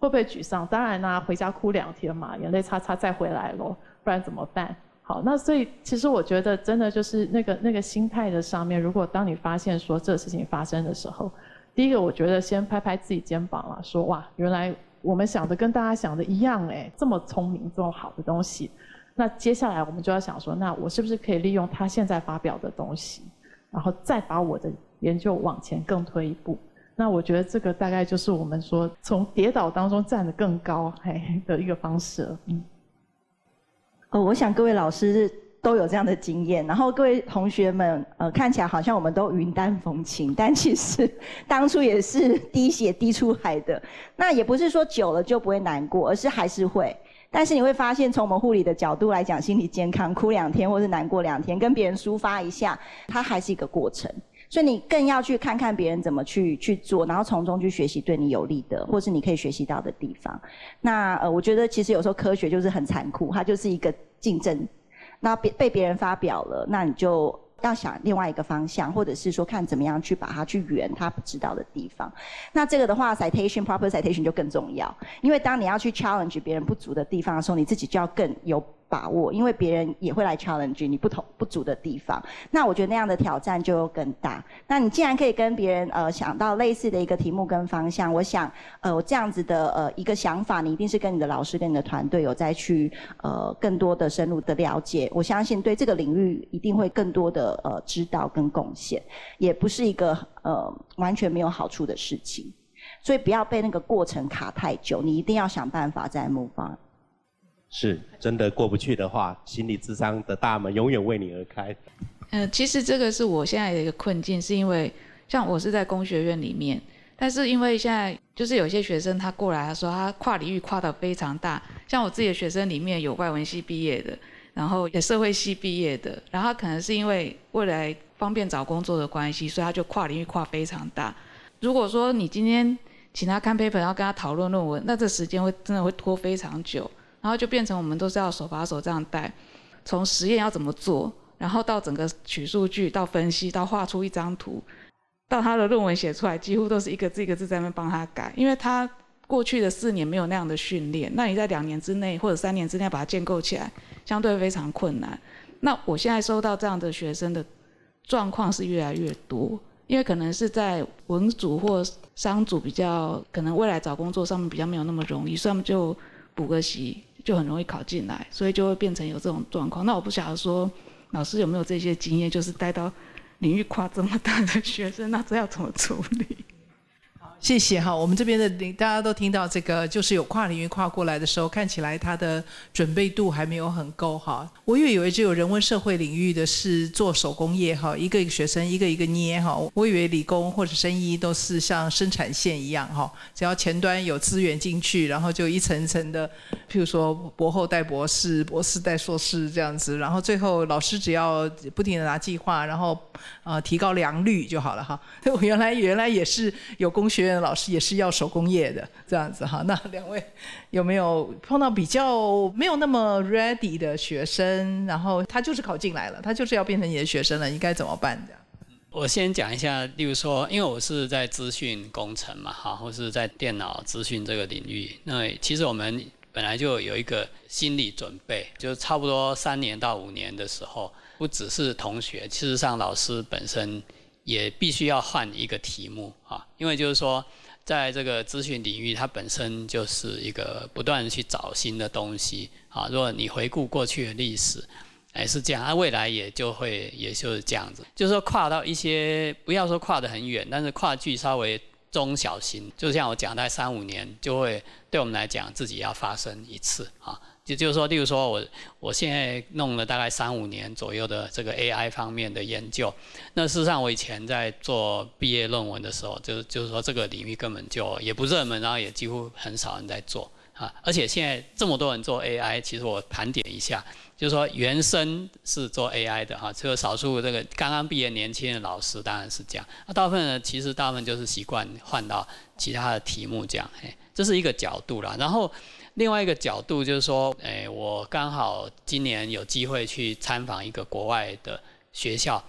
会不会沮丧？当然啦、啊，回家哭两天嘛，眼泪擦擦再回来咯，不然怎么办？好，那所以其实我觉得真的就是那个那个心态的上面，如果当你发现说这个事情发生的时候，第一个我觉得先拍拍自己肩膀啦，说哇，原来我们想的跟大家想的一样哎，这么聪明这么好的东西，那接下来我们就要想说，那我是不是可以利用他现在发表的东西，然后再把我的研究往前更推一步。那我觉得这个大概就是我们说从跌倒当中站得更高的一个方式了。嗯， 呃，我想各位老师都有这样的经验，然后各位同学们，呃，看起来好像我们都云淡风轻，但其实当初也是滴血滴出来的。那也不是说久了就不会难过，而是还是会。但是你会发现，从我们护理的角度来讲，心理健康，哭两天或是难过两天，跟别人抒发一下，它还是一个过程。所以你更要去看看别人怎么去去做，然后从中去学习对你有利的，或是你可以学习到的地方。那呃，我觉得其实有时候科学就是很残酷，它就是一个竞争。那被被别人发表了，那你就要想另外一个方向，或者是说看怎么样去把它去圆他不知道的地方。那这个的话 citation proper citation 就更重要，因为当你要去 challenge 别人不足的地方的时候，你自己就要更有把握，因为别人也会来 challenge 你不同不足的地方。那我觉得那样的挑战就更大。那你既然可以跟别人呃想到类似的一个题目跟方向，我想呃这样子的呃一个想法，你一定是跟你的老师跟你的团队有再去呃更多的深入的了解。我相信对这个领域一定会更多的呃知道跟贡献，也不是一个呃完全没有好处的事情。所以不要被那个过程卡太久，你一定要想办法再move on。 是，真的过不去的话，心理咨商的大门永远为你而开。 呃，其实这个是我现在的一个困境，是因为像我是在工学院里面，但是因为现在就是有些学生他过来，他说他跨领域跨得非常大，像我自己的学生里面有外文系毕业的，然后也社会系毕业的，然后他可能是因为未来方便找工作的关系，所以他就跨领域跨非常大。如果说你今天请他看 paper， 要跟他讨论论文，那这时间会真的会拖非常久。然后就变成我们都是要手把手这样带，从实验要怎么做，然后到整个取数据，到分析，到画出一张图，到他的论文写出来，几乎都是一个字一个字在那边帮他改，因为他过去的四年没有那样的训练，那你在两年之内或者三年之内把它建构起来，相对非常困难。那我现在收到这样的学生的状况是越来越多，因为可能是在文组或商组比较，可能未来找工作上面比较没有那么容易，所以他们就补个习。就很容易考进来，所以就会变成有这种状况。那我不晓得说老师有没有这些经验，就是带到领域跨这么大的学生，那这要怎么处理？ 谢谢哈，我们这边的大家都听到这个，就是有跨领域跨过来的时候，看起来他的准备度还没有很够哈。我以为只有人文社会领域的是做手工业哈，一个一个学生一个一个捏哈。我以为理工或者生医都是像生产线一样哈，只要前端有资源进去，然后就一层层的，譬如说博后带博士，博士带硕士这样子，然后最后老师只要不停的拿计划，然后呃提高良率就好了哈。我原来原来也是有工学院的老师也是要手工业的这样子哈，那两位有没有碰到比较没有那么 ready 的学生，然后他就是考进来了，他就是要变成你的学生了，应该怎么办这样？ 我先讲一下，例如说，因为我是在资讯工程嘛，哈，或是在电脑资讯这个领域，那其实我们本来就有一个心理准备，就差不多三年到五年的时候，不只是同学，事实上老师本身也必须要换一个题目啊，因为就是说，在这个资讯领域，它本身就是一个不断的去找新的东西啊。如果你回顾过去的历史，哎是这样，它未来也就会也就是这样子，就是说跨到一些不要说跨得很远，但是跨距稍微中小型，就像我讲，大概三五年就会对我们来讲自己要发生一次啊。就就是说，例如说我我现在弄了大概三五年左右的这个 A I 方面的研究，那事实上我以前在做毕业论文的时候，就就是说这个领域根本就也不热门，然后也几乎很少人在做啊。而且现在这么多人做 A I， 其实我盘点一下，就是说原生是做 A I 的哈，只有少数这个刚刚毕业年轻的老师当然是这样，那大部分呢其实大部分就是习惯换到其他的题目这样，嘿，这是一个角度啦。然后另外一个角度就是说，诶，我刚好今年有机会去参访一个国外的学校，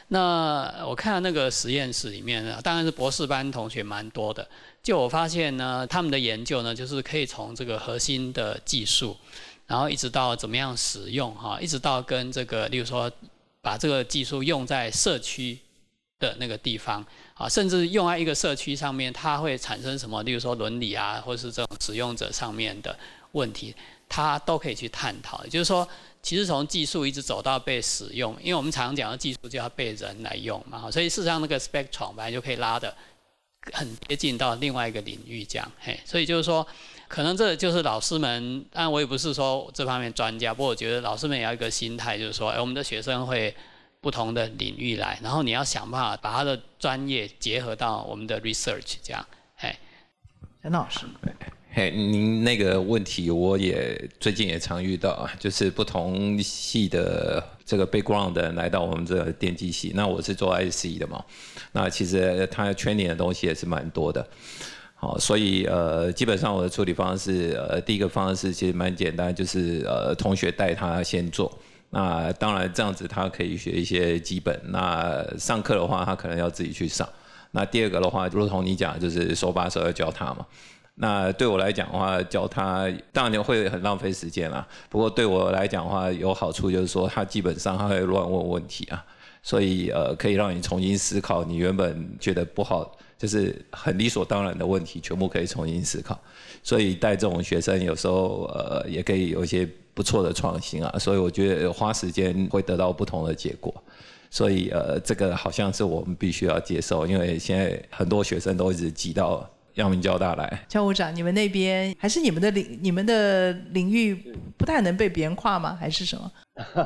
那我看到那个实验室里面呢，当然是博士班同学蛮多的。就我发现呢，他们的研究呢，就是可以从这个核心的技术，然后一直到怎么样使用哈，一直到跟这个，例如说把这个技术用在社区的那个地方啊，甚至用在一个社区上面，它会产生什么，例如说伦理啊，或是这种使用者上面的问题，它都可以去探讨。也就是说，其实从技术一直走到被使用，因为我们常常讲的技术就要被人来用嘛，所以事实上那个 spectrum 本来就可以拉的很接近到另外一个领域这样，嘿，所以就是说，可能这就是老师们，当然我也不是说这方面专家，不过我觉得老师们也要一个心态，就是说，哎，我们的学生会不同的领域来，然后你要想办法把他的专业结合到我们的 research 这样，嘿。 陈老师。 嘿，您那个问题我也最近也常遇到啊，就是不同系的这个 background 的人来到我们这个电机系，那我是做 I C 的嘛，那其实他 training 的东西也是蛮多的，好，所以呃，基本上我的处理方式，呃，第一个方式其实蛮简单，就是呃，同学带他先做，那当然这样子他可以学一些基本，那上课的话他可能要自己去上，那第二个的话，如同你讲，就是手把手要教他嘛。那对我来讲的话，教他当然会很浪费时间啦。不过对我来讲的话，有好处就是说，他基本上他会乱问问题啊，所以呃，可以让你重新思考你原本觉得不好，就是很理所当然的问题，全部可以重新思考。所以带这种学生有时候呃，也可以有一些不错的创新啊。所以我觉得花时间会得到不同的结果。所以呃，这个好像是我们必须要接受，因为现在很多学生都一直挤到阳明交大来。 教务长，你们那边还是你们的领你们的领域不太能被别人跨吗？还是什么？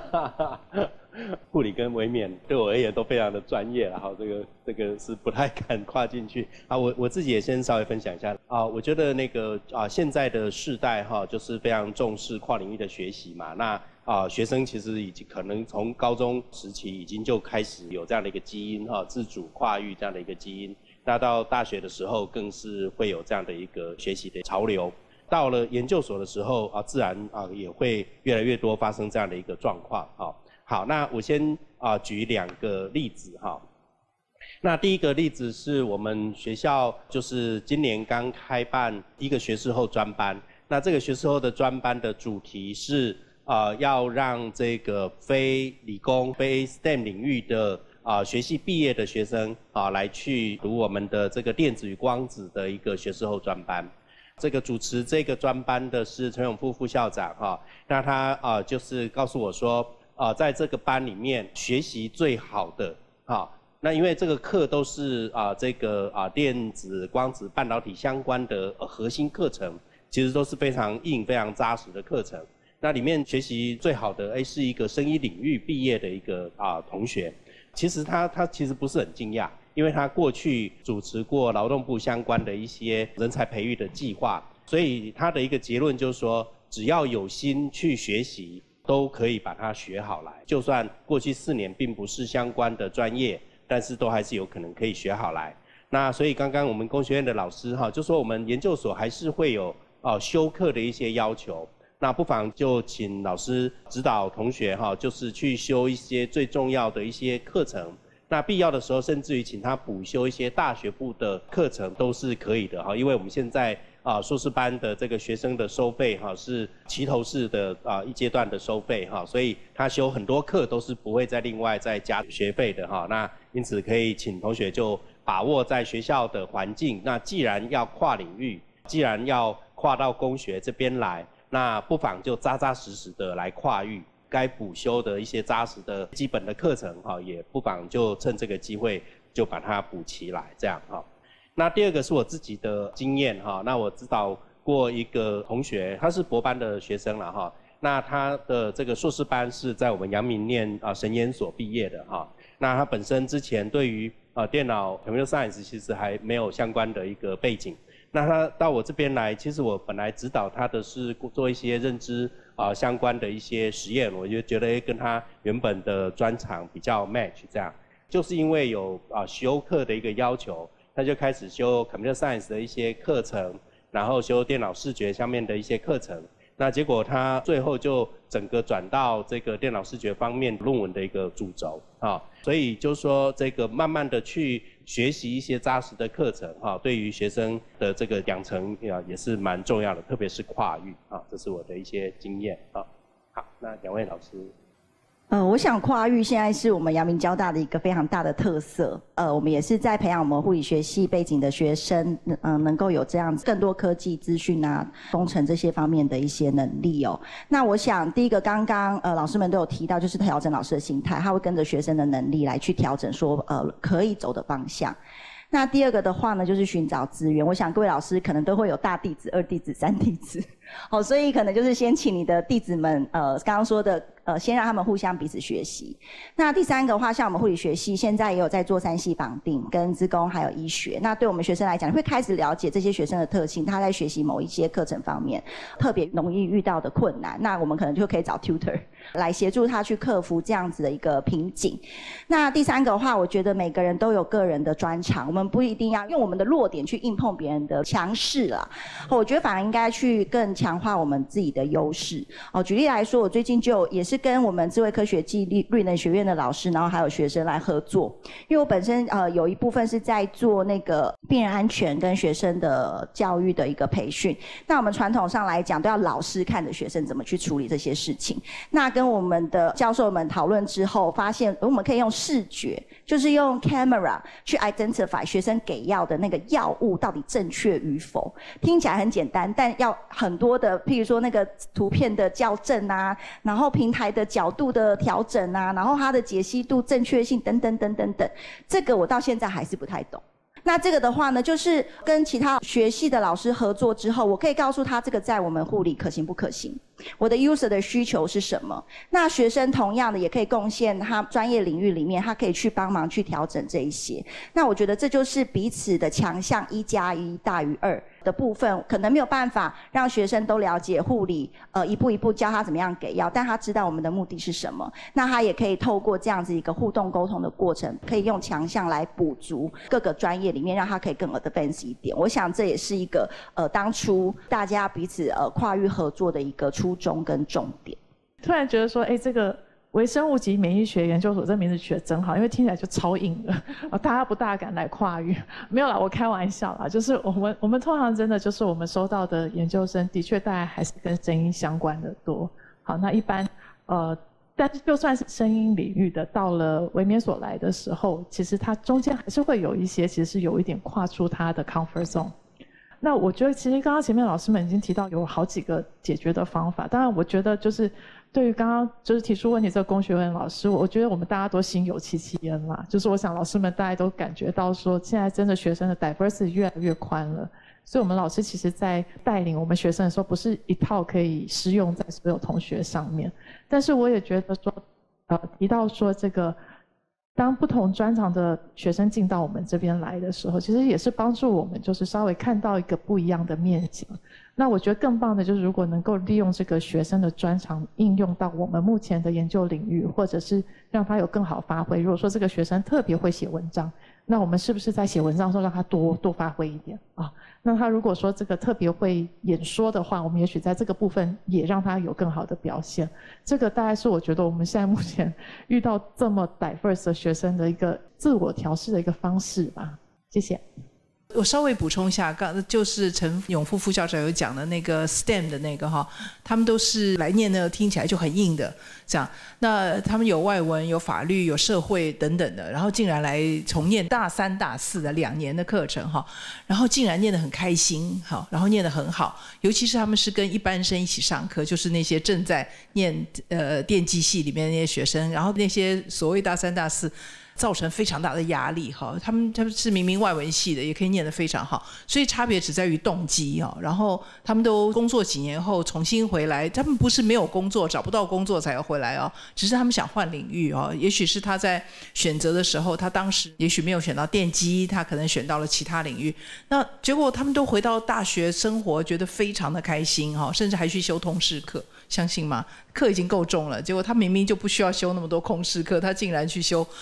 护理跟微免对我而言都非常的专业，然后这个这个是不太敢跨进去啊。我我自己也先稍微分享一下啊。我觉得那个啊，现在的世代哈，就是非常重视跨领域的学习嘛。那啊，学生其实已经可能从高中时期已经就开始有这样的一个基因哈，自主跨域这样的一个基因。那到大学的时候，更是会有这样的一个学习的潮流。到了研究所的时候啊，自然啊也会越来越多发生这样的一个状况。好，好，那我先啊举两个例子哈。那第一个例子是我们学校就是今年刚开办一个学士后专班。那这个学士后的专班的主题是啊要让这个非理工、非 S T E M 领域的啊，学系毕业的学生啊，来去读我们的这个电子与光子的一个学士后专班。这个主持这个专班的是陈永富副校长哈，那他啊就是告诉我说啊，在这个班里面学习最好的啊，那因为这个课都是啊这个啊电子、光子、半导体相关的核心课程，其实都是非常硬、非常扎实的课程。那里面学习最好的哎是一个生医领域毕业的一个啊同学。其实他他其实不是很惊讶，因为他过去主持过劳动部相关的一些人才培育的计划，所以他的一个结论就是说，只要有心去学习，都可以把它学好来。就算过去四年并不是相关的专业，但是都还是有可能可以学好来。那所以刚刚我们工学院的老师哈，就说我们研究所还是会有啊修课的一些要求。那不妨就请老师指导同学哈，就是去修一些最重要的一些课程。那必要的时候，甚至于请他补修一些大学部的课程都是可以的哈。因为我们现在啊硕士班的这个学生的收费哈是齐头式的啊一阶段的收费哈，所以他修很多课都是不会再另外再加学费的哈。那因此可以请同学就把握在学校的环境。那既然要跨领域，既然要跨到工学这边来。那不妨就扎扎实实的来跨域，该补修的一些扎实的基本的课程哈，也不妨就趁这个机会就把它补齐来，这样哈。那第二个是我自己的经验哈，那我指导过一个同学，他是博班的学生了哈，那他的这个硕士班是在我们阳明念啊神研所毕业的哈，那他本身之前对于呃电脑 computer science 其实还没有相关的一个背景。那他到我这边来，其实我本来指导他的是做一些认知啊、呃、相关的一些实验，我就觉得跟他原本的专长比较 match， 这样，就是因为有啊、呃、修课的一个要求，他就开始修 computer science 的一些课程，然后修电脑视觉上面的一些课程。 那结果他最后就整个转到这个电脑视觉方面论文的一个主轴啊，所以就是说这个慢慢的去学习一些扎实的课程哈，对于学生的这个养成啊也是蛮重要的，特别是跨域啊，这是我的一些经验啊。好，那两位老师。 呃，我想跨域现在是我们阳明交大的一个非常大的特色。呃，我们也是在培养我们护理学系背景的学生，嗯、呃，能够有这样子更多科技资讯啊、工程这些方面的一些能力哦。那我想第一个，刚刚呃老师们都有提到，就是调整老师的心态，他会跟着学生的能力来去调整说呃可以走的方向。那第二个的话呢，就是寻找资源。我想各位老师可能都会有大弟子、二弟子、三弟子，哦，所以可能就是先请你的弟子们，呃，刚刚说的，呃，先让他们互相彼此学习。那第三个的话，像我们护理学系现在也有在做三系绑定、跟资工还有医学。那对我们学生来讲，会开始了解这些学生的特性，他在学习某一些课程方面特别容易遇到的困难，那我们可能就可以找 tutor 来协助他去克服这样子的一个瓶颈。那第三个的话，我觉得每个人都有个人的专长，我们不一定要用我们的弱点去硬碰别人的强势啦。我觉得反而应该去更强化我们自己的优势。哦，举例来说，我最近就也是跟我们智慧科学暨绿能学院的老师，然后还有学生来合作。因为我本身呃有一部分是在做那个病人安全跟学生的教育的一个培训。那我们传统上来讲，都要老师看着学生怎么去处理这些事情。那跟我们的教授们讨论之后，发现我们可以用视觉，就是用 camera 去 identify 学生给药的那个药物到底正确与否。听起来很简单，但要很多的，譬如说那个图片的校正啊，然后平台的角度的调整啊，然后它的解析度、正确性等等等等等，这个我到现在还是不太懂。那这个的话呢，就是跟其他学系的老师合作之后，我可以告诉他这个在我们护理可行不可行，我的 user 的需求是什么。那学生同样的也可以贡献他专业领域里面，他可以去帮忙去调整这一些。那我觉得这就是彼此的强项，一加一大于二的部分，可能没有办法让学生都了解护理，呃，一步一步教他怎么样给药，但他知道我们的目的是什么。那他也可以透过这样子一个互动沟通的过程，可以用强项来补足各个专业里面，让他可以更 advance 一点。我想这也是一个呃当初大家彼此呃跨域合作的一个初衷跟重点。 突然觉得说，哎，这个微生物及免疫学研究所这名字取得真好，因为听起来就超硬的，大家不大敢来跨域。没有啦，我开玩笑啦，就是我们我们通常真的就是我们收到的研究生，的确大概还是跟声音相关的多。好，那一般呃，但是就算是声音领域的，到了微免所来的时候，其实它中间还是会有一些，其实是有一点跨出它的 comfort zone。那我觉得其实刚刚前面老师们已经提到有好几个解决的方法，当然我觉得就是对于刚刚就是提出问题这个工学院老师，我觉得我们大家都心有戚戚焉啦，就是我想老师们大家都感觉到说现在真的学生的 diversity 越来越宽了，所以我们老师其实在带领我们学生的时候不是一套可以适用在所有同学上面，但是我也觉得说呃提到说这个当不同专长的学生进到我们这边来的时候，其实也是帮助我们就是稍微看到一个不一样的面景。那我觉得更棒的就是如果能够利用这个学生的专长应用到我们目前的研究领域，或者是让他有更好发挥。如果说这个学生特别会写文章，那我们是不是在写文章的时候让他多多发挥一点啊？那他如果说这个特别会演说的话，我们也许在这个部分也让他有更好的表现。这个大概是我觉得我们现在目前遇到这么 diverse 的学生的一个自我调试的一个方式吧。谢谢。 我稍微补充一下，刚就是陈永富副校长有讲的那个 S T E M 的那个哈，他们都是来念那个听起来就很硬的这样。那他们有外文、有法律、有社会等等的，然后竟然来重念大三、大四的两年的课程哈，然后竟然念得很开心哈，然后念得很好。尤其是他们是跟一般生一起上课，就是那些正在念呃电机系里面的那些学生，然后那些所谓大三、大四。造成非常大的压力哈，他们他们是明明外文系的，也可以念得非常好，所以差别只在于动机哈。然后他们都工作几年后重新回来，他们不是没有工作找不到工作才要回来哦，只是他们想换领域哦。也许是他在选择的时候，他当时也许没有选到电机，他可能选到了其他领域。那结果他们都回到大学生活，觉得非常的开心哈，甚至还去修通识课，相信吗？课已经够重了，结果他明明就不需要修那么多空室课，他竟然去修通识。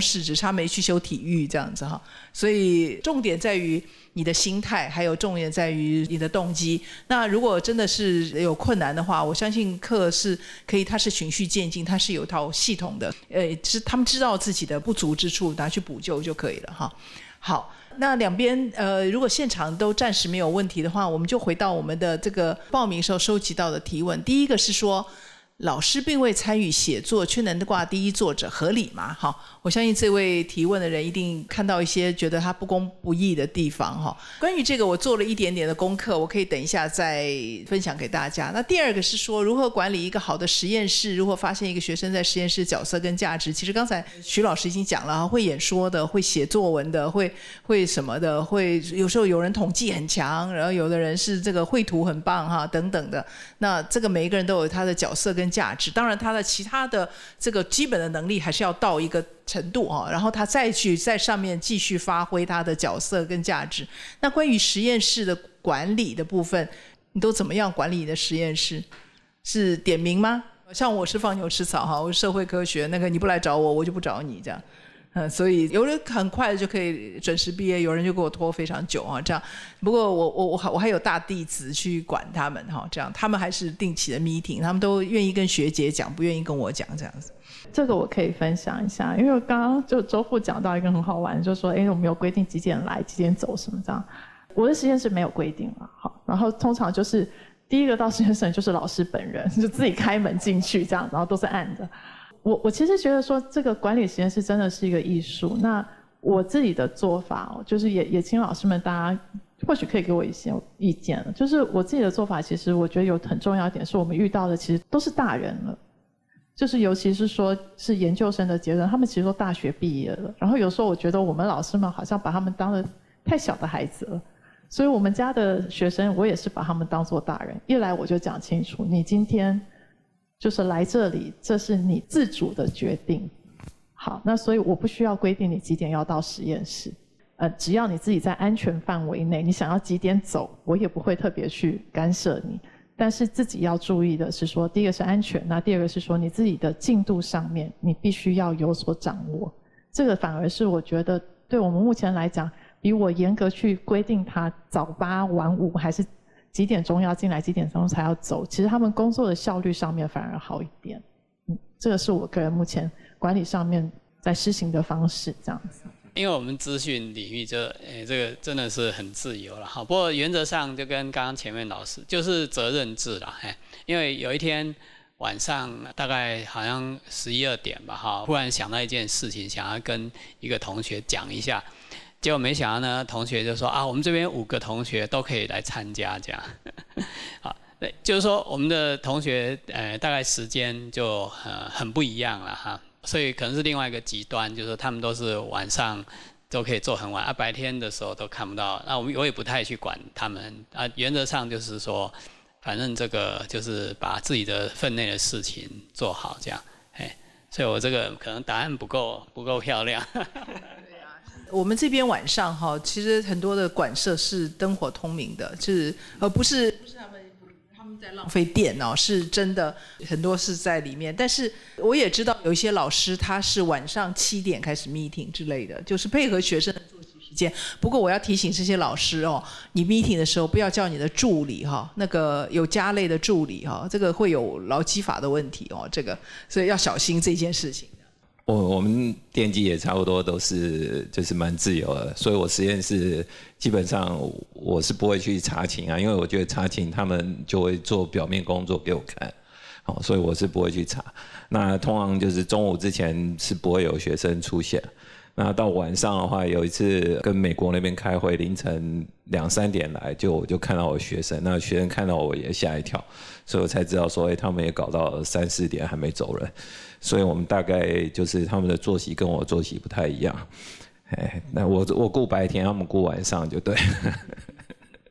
视，只差没去修体育这样子哈。所以重点在于你的心态，还有重点在于你的动机。那如果真的是有困难的话，我相信课是可以，它是循序渐进，它是有一套系统的，呃，是他们知道自己的不足之处，拿去补救就可以了哈。好，那两边呃，如果现场都暂时没有问题的话，我们就回到我们的这个报名时候收集到的提问。第一个是说，老师并未参与写作，却能挂第一作者，合理吗？哈，我相信这位提问的人一定看到一些觉得他不公不义的地方哈。关于这个，我做了一点点的功课，我可以等一下再分享给大家。那第二个是说，如何管理一个好的实验室，如何发现一个学生在实验室角色跟价值。其实刚才徐老师已经讲了，会演说的，会写作文的，会会什么的，会有时候有人统计很强，然后有的人是这个绘图很棒哈，等等的。那这个每一个人都有他的角色跟价值，当然他的其他的这个基本的能力还是要到一个程度哈，然后他再去在上面继续发挥他的角色跟价值。那关于实验室的管理的部分，你都怎么样管理你的实验室？是点名吗？像我是放牛吃草哈，我是社会科学，那个你不来找我，我就不找你这样。嗯，所以有人很快就可以准时毕业，有人就给我拖非常久啊，这样。不过我我我我还有大弟子去管他们哈，这样他们还是定期的 meeting， 他们都愿意跟学姐讲，不愿意跟我讲这样子。 这个我可以分享一下，因为刚刚就周副讲到一个很好玩，就说哎，我们有规定几点来几点走什么这样。我的实验室没有规定了，好，然后通常就是第一个到实验室就是老师本人，就自己开门进去这样，然后都是暗的。我我其实觉得说这个管理实验室真的是一个艺术。那我自己的做法哦，就是也也请老师们大家或许可以给我一些意见了。就是我自己的做法，其实我觉得有很重要一点是我们遇到的其实都是大人了，就是尤其是说是研究生的阶段，他们其实都大学毕业了。然后有时候我觉得我们老师们好像把他们当了太小的孩子了，所以我们家的学生我也是把他们当作大人。一来我就讲清楚，你今天就是来这里，这是你自主的决定。好，那所以我不需要规定你几点要到实验室，呃，只要你自己在安全范围内，你想要几点走，我也不会特别去干涉你。但是自己要注意的是说，第一个是安全，那第二个是说你自己的进度上面，你必须要有所掌握。这个反而是我觉得对我们目前来讲，比我严格去规定他早八晚五还是几点钟要进来，几点钟才要走，其实他们工作的效率上面反而好一点。嗯，这个是我个人目前管理上面在施行的方式，这样子。 因为我们资讯领域就诶、欸，这个真的是很自由了哈。不过原则上就跟刚刚前面老师就是责任制了，嘿，因为有一天晚上大概好像十一二点吧哈，忽然想到一件事情，想要跟一个同学讲一下。结果没想到呢，同学就说啊，我们这边五个同学都可以来参加，这样，啊，对，就是说我们的同学，呃，大概时间就呃很不一样了哈，所以可能是另外一个极端，就是说他们都是晚上都可以做很晚，啊，白天的时候都看不到，那我们我也不太去管他们，啊，原则上就是说，反正这个就是把自己的分内的事情做好，这样，哎，所以我这个可能答案不够不够漂亮。 我们这边晚上哈，其实很多的馆舍是灯火通明的，就是呃不是不是他们他们在浪费电哦，是真的很多是在里面。但是我也知道有一些老师他是晚上七点开始 meeting 之类的，就是配合学生的作息时间。不过我要提醒这些老师哦，你 meeting 的时候不要叫你的助理哈，那个有家类的助理哈，这个会有劳基法的问题哦，这个所以要小心这件事情。 我我们电机也差不多都是就是蛮自由的，所以我实验室基本上我是不会去查寝啊，因为我觉得查寝他们就会做表面工作给我看，好，所以我是不会去查。那通常就是中午之前是不会有学生出现。那到晚上的话，有一次跟美国那边开会，凌晨两三点来，就我就看到我学生，那学生看到我也吓一跳，所以我才知道说，哎、欸，他们也搞到三四点还没走人，所以我们大概就是他们的作息跟我作息不太一样，哎，那我我顾白天，他们顾晚上就对。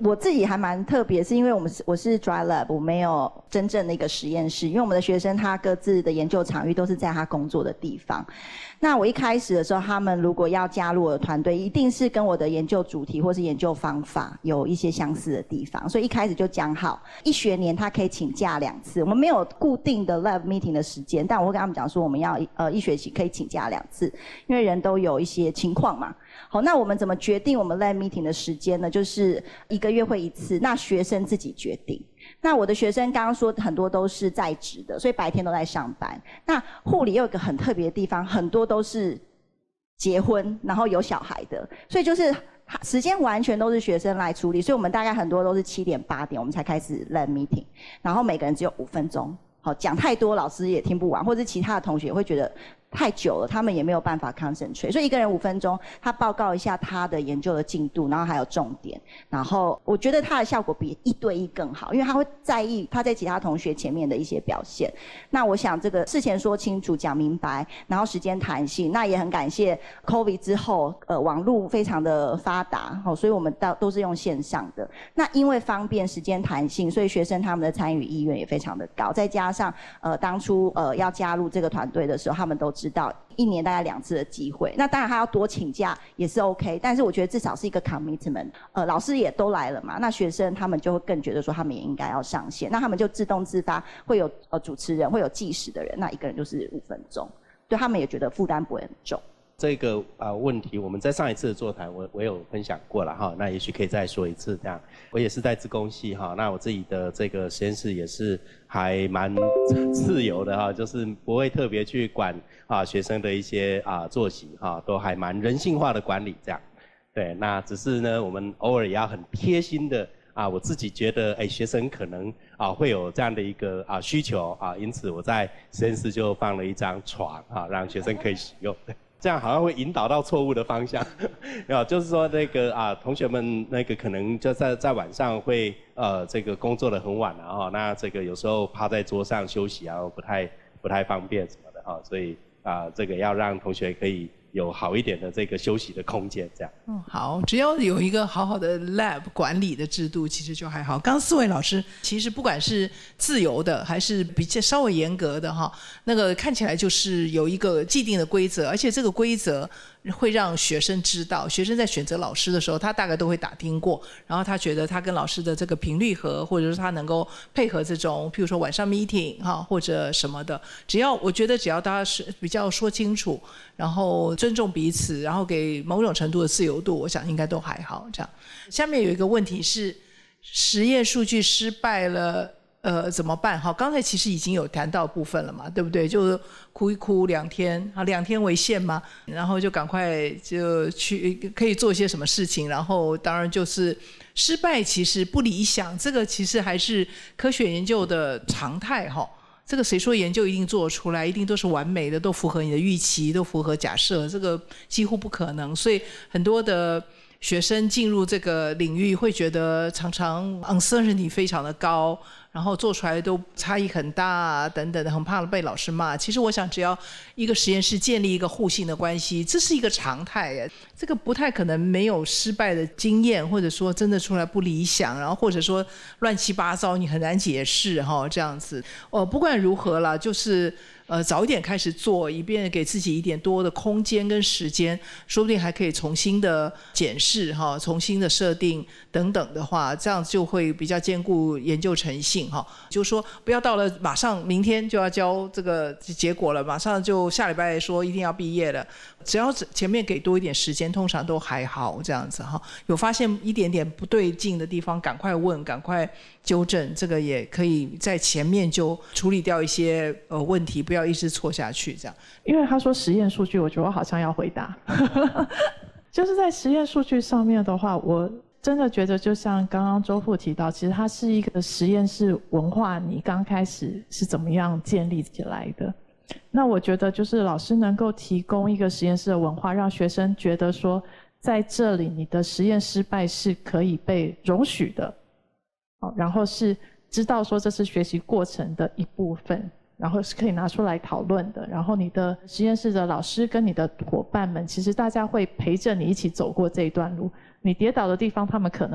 我自己还蛮特别，是因为我们是我是 dry lab， 我没有真正的一个实验室，因为我们的学生他各自的研究场域都是在他工作的地方。那我一开始的时候，他们如果要加入我的团队，一定是跟我的研究主题或是研究方法有一些相似的地方，所以一开始就讲好，一学年他可以请假两次。我们没有固定的 lab meeting 的时间，但我会跟他们讲说，我们要呃一学期可以请假两次，因为人都有一些情况嘛。好，那我们怎么决定我们 lab meeting 的时间呢？就是一个月会一次，那学生自己决定。那我的学生刚刚说很多都是在职的，所以白天都在上班。那护理又有一个很特别的地方，很多都是结婚然后有小孩的，所以就是时间完全都是学生来处理。所以我们大概很多都是七点八点我们才开始 lab meeting， 然后每个人只有五分钟。好，讲太多老师也听不完，或者其他的同学也会觉得太久了，他们也没有办法 concentrate。所以一个人五分钟，他报告一下他的研究的进度，然后还有重点，然后我觉得他的效果比一对一更好，因为他会在意他在其他同学前面的一些表现。那我想这个事前说清楚、讲明白，然后时间弹性，那也很感谢 COVID 之后，呃，网络非常的发达，哦，所以我们都都是用线上的。那因为方便、时间弹性，所以学生他们的参与意愿也非常的高，再加上呃当初呃要加入这个团队的时候，他们都知道一年大概两次的机会。那当然他要多请假也是 OK， 但是我觉得至少是一个 commitment。呃，老师也都来了嘛，那学生他们就会更觉得说他们也应该要上线，那他们就自动自发会有呃主持人，会有计时的人，那一个人就是五分钟，对他们也觉得负担不会很重。 这个啊、呃、问题，我们在上一次的座谈我我有分享过了哈，那也许可以再说一次这样。我也是在资工系哈，那我自己的这个实验室也是还蛮自由的哈，就是不会特别去管啊学生的一些啊作息哈，都还蛮人性化的管理这样。对，那只是呢，我们偶尔也要很贴心的啊，我自己觉得哎学生可能啊会有这样的一个啊需求啊，因此我在实验室就放了一张床啊，让学生可以使用。这样好像会引导到错误的方向，啊，就是说那个啊，同学们那个可能就在在晚上会呃这个工作得很晚啊，那这个有时候趴在桌上休息啊，不太不太方便什么的哈，所以啊这个要让同学可以有好一点的这个休息的空间，这样。 嗯，好，只要有一个好好的 lab 管理的制度，其实就还好。刚刚四位老师其实不管是自由的还是比较稍微严格的哈，那个看起来就是有一个既定的规则，而且这个规则会让学生知道，学生在选择老师的时候，他大概都会打听过，然后他觉得他跟老师的这个频率合，或者是他能够配合这种，譬如说晚上 meeting 哈或者什么的，只要我觉得只要大家是比较说清楚，然后尊重彼此，然后给某种程度的自由度，我想应该都还好。这样，下面有一个问题是，实验数据失败了。呃，怎么办？好，刚才其实已经有谈到部分了嘛，对不对？就是哭一哭两天，啊，两天为限嘛，然后就赶快就去可以做一些什么事情，然后当然就是失败其实不理想，这个其实还是科学研究的常态哈。这个谁说研究一定做出来，一定都是完美的，都符合你的预期，都符合假设，这个几乎不可能。所以很多的学生进入这个领域会觉得常常 uncertainty 非常的高，然后做出来都差异很大啊，等等的，很怕被老师骂。其实我想，只要一个实验室建立一个互信的关系，这是一个常态耶。这个不太可能没有失败的经验，或者说真的出来不理想，然后或者说乱七八糟，你很难解释哈，这样子。呃，不管如何啦，就是呃早一点开始做，以便给自己一点多的空间跟时间，说不定还可以重新的检视哈，重新的设定等等的话，这样就会比较兼顾研究诚信。就是说不要到了马上明天就要交这个结果了，马上就下礼拜说一定要毕业了，只要前面给多一点时间，通常都还好这样子哈。有发现一点点不对劲的地方，赶快问，赶快纠正，这个也可以在前面就处理掉一些呃问题，不要一直错下去这样。 因为他说实验数据，我觉得我好像要回答，就是在实验数据上面的话，我真的觉得就像刚刚周副提到，其实它是一个实验室文化，你刚开始是怎么样建立起来的。那我觉得就是老师能够提供一个实验室的文化，让学生觉得说在这里你的实验失败是可以被容许的，然后是知道说这是学习过程的一部分，然后是可以拿出来讨论的，然后你的实验室的老师跟你的伙伴们，其实大家会陪着你一起走过这一段路，你跌倒的地方他们可能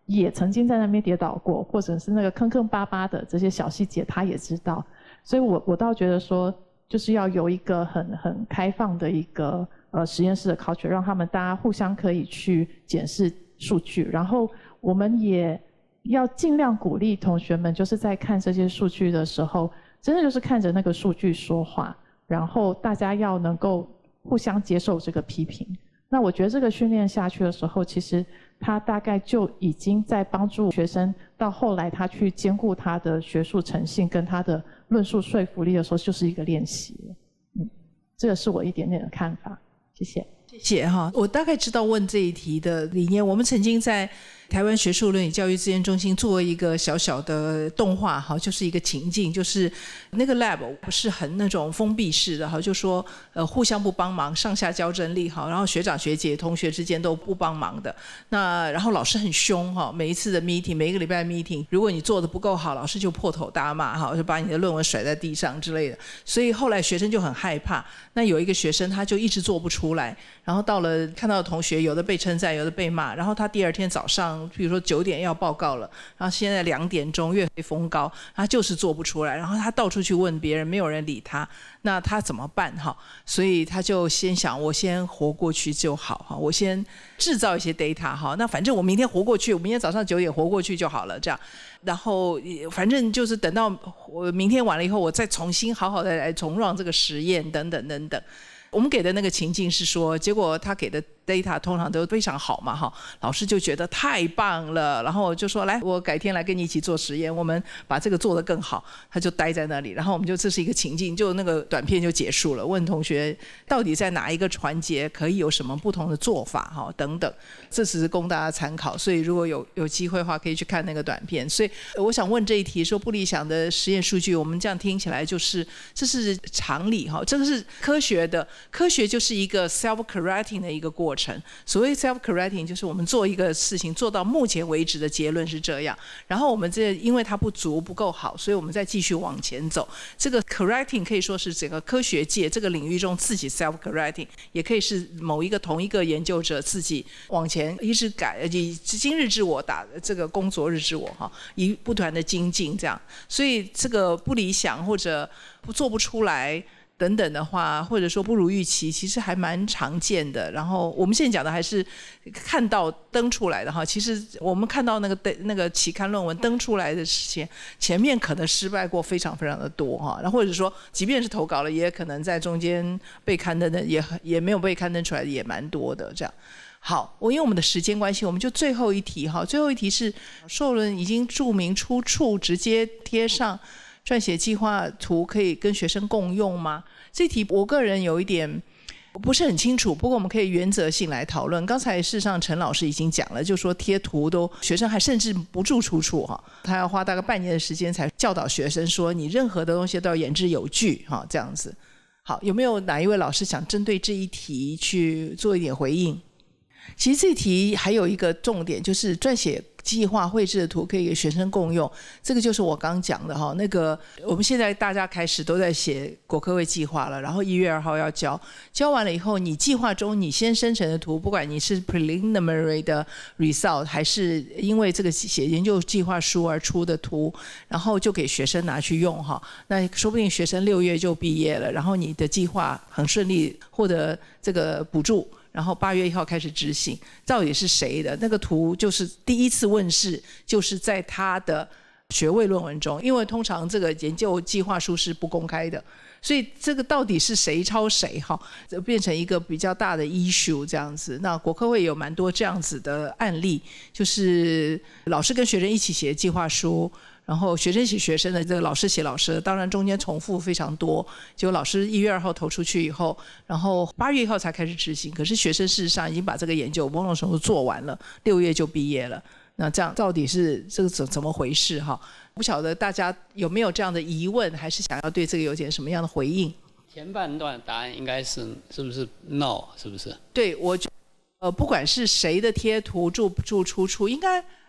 也曾经在那边跌倒过，或者是那个坑坑巴巴的这些小细节他也知道，所以我我倒觉得说，就是要有一个很很开放的一个呃实验室的 culture， 让他们大家互相可以去检视数据，然后我们也要尽量鼓励同学们，就是在看这些数据的时候，真的就是看着那个数据说话，然后大家要能够互相接受这个批评。那我觉得这个训练下去的时候，其实他大概就已经在帮助学生到后来他去兼顾他的学术诚信跟他的论述说服力的时候，就是一个练习了。嗯，这个是我一点点的看法。谢谢。 谢谢哈，我大概知道问这一题的理念。我们曾经在台湾学术伦理教育资源中心做一个小小的动画哈，就是一个情境，就是那个 lab 不是很那种封闭式的哈，就说呃互相不帮忙，上下交争力哈，然后学长学姐同学之间都不帮忙的。那然后老师很凶哈，每一次的 meeting， 每一个礼拜的 meeting， 如果你做的不够好，老师就破口大骂哈，就把你的论文甩在地上之类的。所以后来学生就很害怕。那有一个学生他就一直做不出来。然后到了看到同学有的被称赞有的被骂，然后他第二天早上比如说九点要报告了，然后现在两点钟月黑风高，他就是做不出来，然后他到处去问别人，没有人理他，那他怎么办哈？所以他就先想我先活过去就好哈，我先制造一些 data 哈，那反正我明天活过去，我明天早上九点活过去就好了这样，然后反正就是等到我明天完了以后，我再重新好好的来重让这个实验等等等等。我们给的那个情境是说，结果他给的 data 通常都非常好嘛哈，老师就觉得太棒了，然后就说来，我改天来跟你一起做实验，我们把这个做得更好。他就待在那里，然后我们就这是一个情境，就那个短片就结束了。问同学到底在哪一个环节可以有什么不同的做法哈等等，这只是供大家参考。所以如果有有机会的话，可以去看那个短片。所以我想问这一题说不理想的实验数据，我们这样听起来就是这是常理哈，这个是科学的，科学就是一个 self-correcting 的一个过程。所谓 self-correcting 就是我们做一个事情做到目前为止的结论是这样，然后我们这因为它不足不够好，所以我们再继续往前走。这个 correcting 可以说是整个科学界这个领域中自己 self-correcting， 也可以是某一个同一个研究者自己往前一直改，以今日之我打这个工作日之我哈，以不断的精进这样。所以这个不理想或者不做不出来等等的话，或者说不如预期，其实还蛮常见的。然后我们现在讲的还是看到登出来的哈，其实我们看到那个那个期刊论文登出来的事情，前面可能失败过非常非常的多哈。然后或者说，即便是投稿了，也可能在中间被刊登的也也没有被刊登出来的也蛮多的这样。好，我因为我们的时间关系，我们就最后一题哈。最后一题是硕论已经注明出处，直接贴上。撰写计划图可以跟学生共用吗？这题我个人有一点不是很清楚，不过我们可以原则性来讨论。刚才事实上陈老师已经讲了，就说贴图都学生还甚至不注出处哈，他要花大概半年的时间才教导学生说你任何的东西都要言之有据哈，这样子。好，有没有哪一位老师想针对这一题去做一点回应？其实这题还有一个重点，就是撰写计划绘制的图可以给学生共用，这个就是我刚讲的哈。那个我们现在大家开始都在写国科会计划了，然后一月二号要交，交完了以后，你计划中你先生成的图，不管你是 preliminary 的 result 还是因为这个写研究计划书而出的图，然后就给学生拿去用哈。那说不定学生六月就毕业了，然后你的计划很顺利获得这个补助。然后八月一号开始执行，到底是谁的那个图？就是第一次问世，就是在他的学位论文中，因为通常这个研究计划书是不公开的，所以这个到底是谁抄谁哈，就变成一个比较大的 issue 这样子。那国科会有蛮多这样子的案例，就是老师跟学生一起写计划书。然后学生写学生的，这个老师写老师的，当然中间重复非常多。结果老师一月二号投出去以后，然后八月一号才开始执行。可是学生事实上已经把这个研究某种程度做完了，六月就毕业了。那这样到底是这个怎怎么回事哈？不晓得大家有没有这样的疑问，还是想要对这个有点什么样的回应？ 前半段答案应该是是不是 no 是不是？ 对，我觉得呃不管是谁的贴图注不注出处，应该。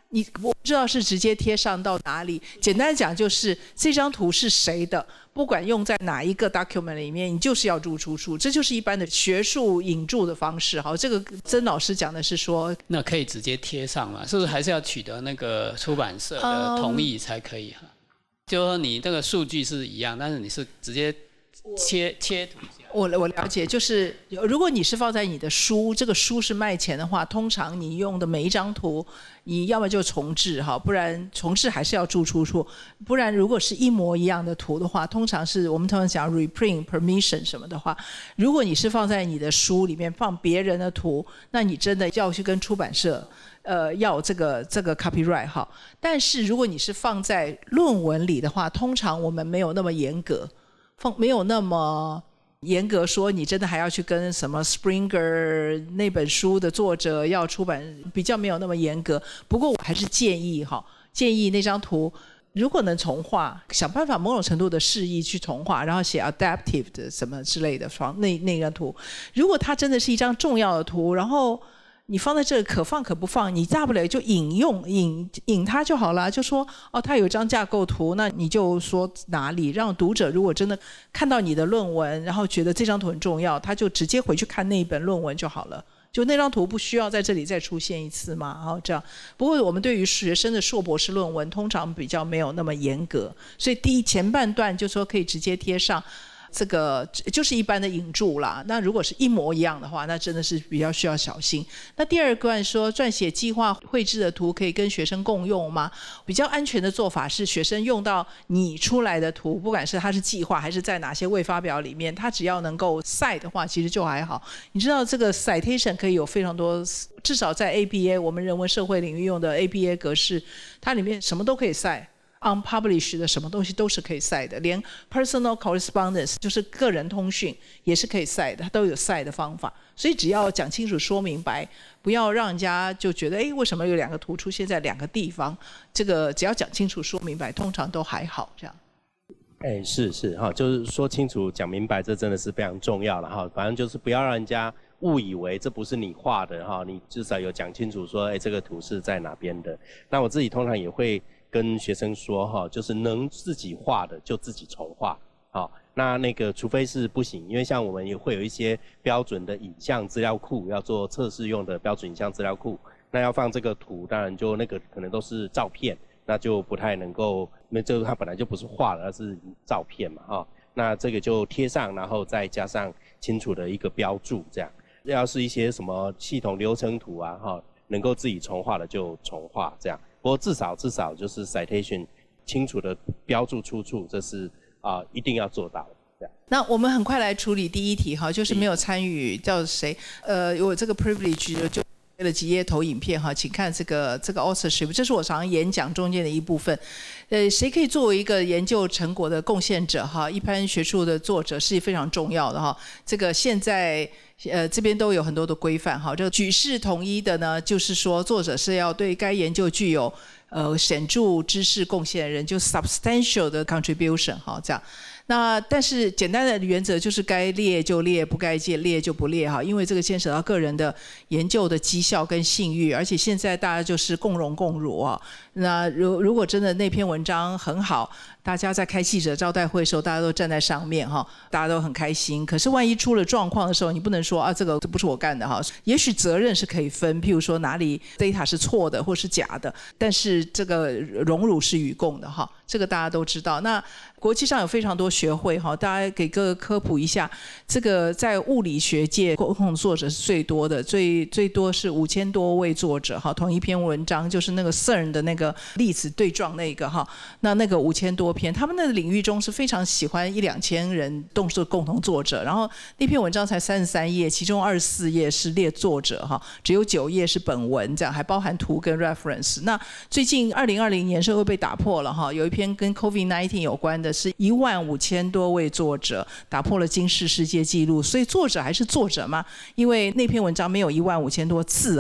你我不知道是直接贴上到哪里，简单讲就是这张图是谁的，不管用在哪一个 document 里面，你就是要注出处，这就是一般的学术引注的方式。好，这个曾老师讲的是说， 那可以直接贴上嘛？是不是还是要取得那个出版社的同意才可以？嗯、就说你这个数据是一样，但是你是直接切切图。 我我了解，就是如果你是放在你的书，这个书是卖钱的话，通常你用的每一张图，你要么就重制哈，不然重制还是要注出处，不然如果是一模一样的图的话，通常是我们通常讲 reprint permission 什么的话，如果你是放在你的书里面放别人的图，那你真的要去跟出版社呃要这个这个 copyright 哈。但是如果你是放在论文里的话，通常我们没有那么严格，放没有那么严格说你真的还要去跟什么 Springer 那本书的作者要出版，比较没有那么严格。不过我还是建议哈，建议那张图如果能重画，想办法某种程度的示意去重画，然后写 adaptive 的什么之类的那那张图。如果它真的是一张重要的图，然后你放在这个可放可不放，你大不了就引用引引它就好了，就说哦，它有一张架构图，那你就说哪里，让读者如果真的看到你的论文，然后觉得这张图很重要，他就直接回去看那一本论文就好了。就那张图不需要在这里再出现一次嘛，然后这样。不过我们对于学生的硕博士论文通常比较没有那么严格，所以第一前半段就说可以直接贴上。这个就是一般的引注啦，那如果是一模一样的话，那真的是比较需要小心。那第二段说撰写计划绘制的图可以跟学生共用吗？比较安全的做法是学生用到你出来的图，不管是它是计划还是在哪些未发表里面，它只要能够 cite 的话，其实就还好。你知道这个 citation 可以有非常多，至少在 A B A 我们人文社会领域用的 A B A 格式，它里面什么都可以 cite。unpublished 的什么东西都是可以cite的，连 personal correspondence 就是个人通讯也是可以cite的，它都有cite的方法。所以只要讲清楚说明白，不要让人家就觉得哎，为什么有两个图出现在两个地方，这个只要讲清楚说明白，通常都还好这样。 哎，是是哈，就是说清楚讲明白，这真的是非常重要了哈。反正就是不要让人家误以为这不是你画的哈，你至少有讲清楚说，哎，这个图是在哪边的。那我自己通常也会跟学生说哈，就是能自己画的就自己重画，好，那那个除非是不行，因为像我们也会有一些标准的影像资料库，要做测试用的标准影像资料库，那要放这个图，当然就那个可能都是照片，那就不太能够，那这个它本来就不是画了，而是照片嘛哈，那这个就贴上，然后再加上清楚的一个标注，这样，要是一些什么系统流程图啊哈，能够自己重画的就重画这样。不过至少至少就是 citation 清楚的标注出处，这是啊、呃、一定要做到的。 那我们很快来处理第一题哈，就是没有参与叫谁？呃，有这个 privilege 就拍了几页投影片哈，请看这个这个 authorship， 这是我常常演讲中间的一部分。呃，谁可以作为一个研究成果的贡献者哈？一般学术的作者是非常重要的哈。这个现在。呃，这边都有很多的规范哈。这个举世统一的呢，就是说作者是要对该研究具有呃显著知识贡献的人，就 substantial 的 contribution 哈，这样。那但是简单的原则就是该列就列，不该列就不列哈，因为这个牵扯到个人的研究的绩效跟信誉，而且现在大家就是共荣共辱啊。那如如果真的那篇文章很好，大家在开记者招待会的时候，大家都站在上面哈，大家都很开心。可是万一出了状况的时候，你不能说啊，这个这不是我干的哈。也许责任是可以分，譬如说哪里 data 是错的或是假的，但是这个荣辱是与共的哈，这个大家都知道。那国际上有非常多学会哈，大家给各个科普一下，这个在物理学界共同作者是最多的，最最多是五千多位作者哈，同一篇文章就是那个 C E R N 的那个粒子对撞那个哈，那那个五千多篇，他们那个领域中是非常喜欢一两千人都是共同作者，然后那篇文章才三十三页，其中二十四页是列作者哈，只有九页是本文，这样还包含图跟 reference。那最近二零二零年社会被打破了哈，有一篇跟 COVID 十九 有关的。是一万五千多位作者打破了金氏世界纪录，所以作者还是作者嘛，因为那篇文章没有一万五千多字哈，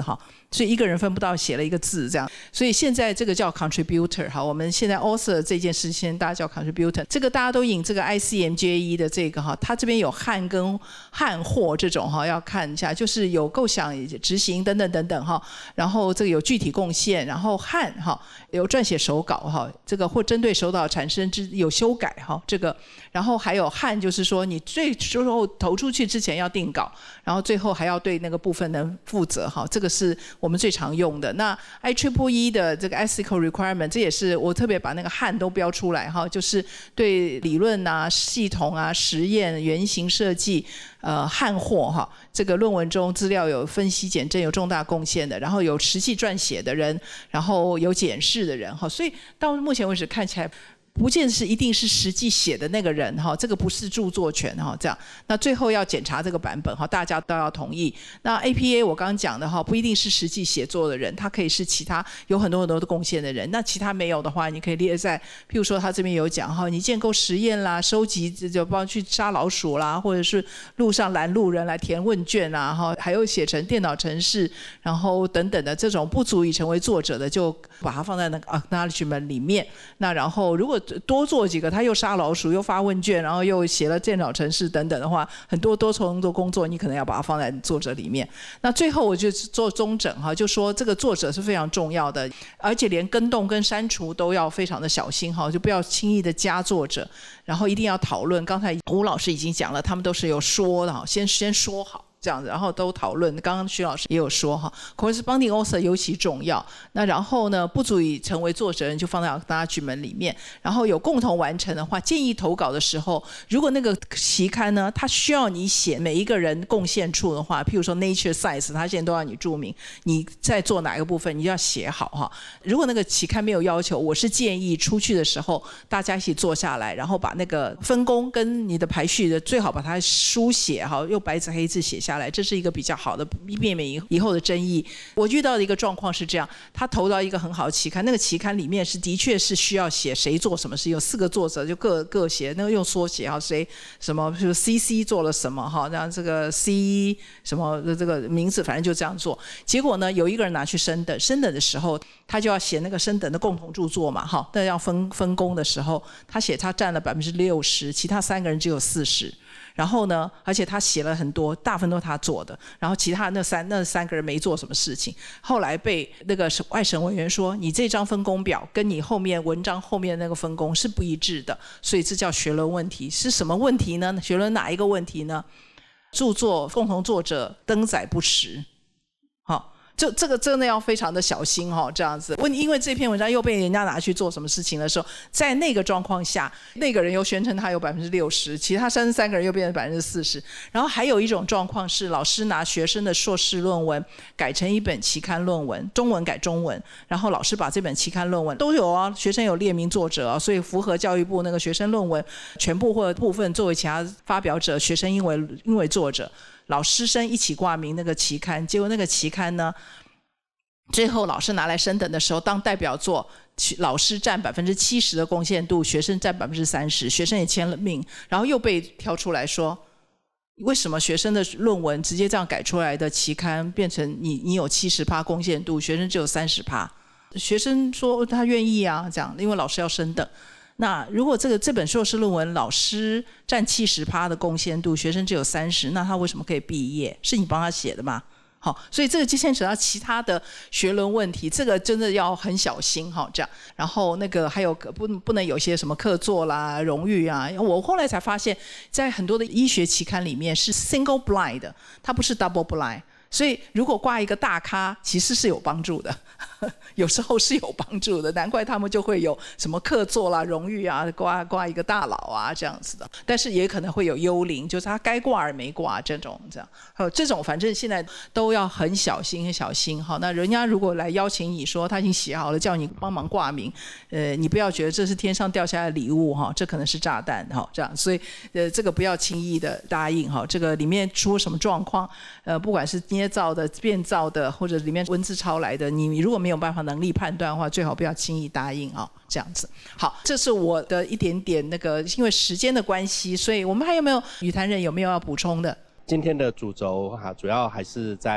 所以一个人分不到写了一个字这样。所以现在这个叫 contributor 哈，我们现在 author 这件事情大家叫 contributor， 这个大家都引这个 I C M J E 的这个哈，它这边有汉跟汉或这种哈，要看一下，就是有构想、执行等等等等哈，然后这个有具体贡献，然后汉哈有撰写手稿哈，这个或针对手稿产生之有修改哈，这个，然后还有汉就是说你最最后投出去之前要定稿，然后最后还要对那个部分能负责哈，这个是我们最常用的。那 I T R I P L E 的这个 ethical requirement， 这也是我特别把那个汉都标出来哈，就是对理论啊、系统啊、实验、原型设计。呃，汉或哈，这个论文中资料有分析检证有重大贡献的，然后有实际撰写的人，然后有检视的人哈，所以到目前为止看起来。不见是一定是实际写的那个人哈，这个不是著作权哈，这样。那最后要检查这个版本哈，大家都要同意。那 A P A 我刚刚讲的哈，不一定是实际写作的人，他可以是其他有很多很多的贡献的人。那其他没有的话，你可以列在，譬如说他这边有讲哈，你建构实验啦，收集就包括去杀老鼠啦，或者是路上拦路人来填问卷啦，哈，还有写成电脑程式，然后等等的这种不足以成为作者的，就把它放在那个 acknowledgement 里面。那然后如果多做几个，他又杀老鼠，又发问卷，然后又写了电脑程式等等的话，很多多重的工作，你可能要把它放在作者里面。那最后我就做中整哈，就说这个作者是非常重要的，而且连更动跟删除都要非常的小心哈，就不要轻易的加作者，然后一定要讨论。刚才吴老师已经讲了，他们都是有说的哈，先先说好。这样子，然后都讨论。刚刚徐老师也有说哈 ，corresponding author 尤其重要。那然后呢，不足以成为作者人就放在大家剧本里面。然后有共同完成的话，建议投稿的时候，如果那个期刊呢，它需要你写每一个人贡献处的话，譬如说 Nature Science， 它现在都要你注明你在做哪个部分，你就要写好哈。如果那个期刊没有要求，我是建议出去的时候大家一起坐下来，然后把那个分工跟你的排序的最好把它书写好，用白纸黑字写下。下来，这是一个比较好的，避免以后的争议。我遇到的一个状况是这样，他投到一个很好的期刊，那个期刊里面是的确是需要写谁做什么事，有四个作者就各各写，那个用缩写哈，谁什么，比如 C C 做了什么哈，让这个 C 什么的这个名字，反正就这样做。结果呢，有一个人拿去升等，升等的时候，他就要写那个升等的共同著作嘛，哈，但要分分工的时候，他写他占了百分之六十，其他三个人只有四十。然后呢，而且他写了很多，大部分都是他做的，然后其他那三那三个人没做什么事情。后来被那个外审委员说，你这张分工表跟你后面文章后面那个分工是不一致的，所以这叫学伦问题。是什么问题呢？学伦哪一个问题呢？著作共同作者登载不实，好。就这个真的要非常的小心哈、哦，这样子。问，因为这篇文章又被人家拿去做什么事情的时候，在那个状况下，那个人又宣称他有百分之六十，其他三十三个人又变成百分之四十。然后还有一种状况是，老师拿学生的硕士论文改成一本期刊论文，中文改中文，然后老师把这本期刊论文都有啊，学生有列明作者啊，所以符合教育部那个学生论文全部或部分作为其他发表者，学生因为因为作者。老师生一起挂名那个期刊，结果那个期刊呢，最后老师拿来升等的时候，当代表作，老师占百分之七十的贡献度，学生占百分之三十，学生也签了名，然后又被挑出来说，为什么学生的论文直接这样改出来的期刊变成你你有七十趴贡献度，学生只有三十趴？学生说他愿意啊，这样，因为老师要升等。那如果这个这本硕士论文老师占七十趴的贡献度，学生只有三十，那他为什么可以毕业？是你帮他写的吗？好，所以这个就牵扯到其他的学伦问题，这个真的要很小心哈，这样。然后那个还有不不能有些什么客座啦、荣誉啊。我后来才发现，在很多的医学期刊里面是 single blind 的，它不是 double blind。所以如果挂一个大咖，其实是有帮助的，有时候是有帮助的，难怪他们就会有什么客座啦、荣誉啊，挂挂一个大佬啊这样子的。但是也可能会有幽灵，就是他该挂而没挂这种这样。还有这种，反正现在都要很小心很小心哈。那人家如果来邀请你说他已经写好了，叫你帮忙挂名，呃，你不要觉得这是天上掉下来的礼物哈，这可能是炸弹哈，这样。所以呃，这个不要轻易的答应哈。这个里面出什么状况，呃，不管是捏造的、变造的，或者里面文字抄来的，你如果没有办法能力判断的话，最好不要轻易答应啊、哦，这样子。好，这是我的一点点那个，因为时间的关系，所以我们还有没有语坛人有没有要补充的？ 今天的主轴哈，主要还是在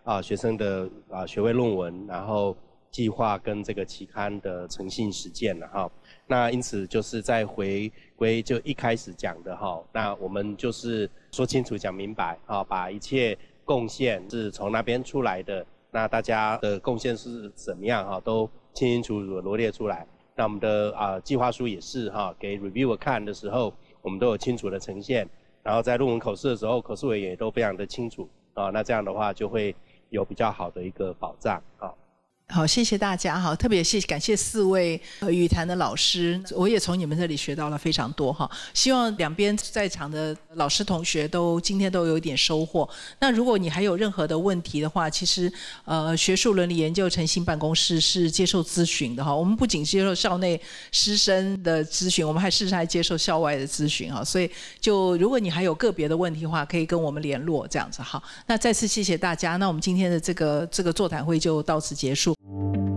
啊学生的啊学位论文，然后计划跟这个期刊的诚信实践了哈。那因此就是在回归就一开始讲的哈，那我们就是说清楚讲明白啊，把一切贡献是从那边出来的，那大家的贡献是怎么样哈，都清清楚楚罗列出来。那我们的啊计划书也是哈，给 reviewer 看的时候，我们都有清楚的呈现。然后在论文口试的时候，口试委员也都非常的清楚啊，那这样的话就会有比较好的一个保障啊。 好，谢谢大家哈，特别谢感谢四位呃语坛的老师，我也从你们这里学到了非常多哈。希望两边在场的老师同学都今天都有一点收获。那如果你还有任何的问题的话，其实呃学术伦理研究诚信办公室是接受咨询的哈。我们不仅接受校内师生的咨询，我们还事实上还接受校外的咨询哈。所以就如果你还有个别的问题的话，可以跟我们联络这样子哈。那再次谢谢大家，那我们今天的这个这个座谈会就到此结束。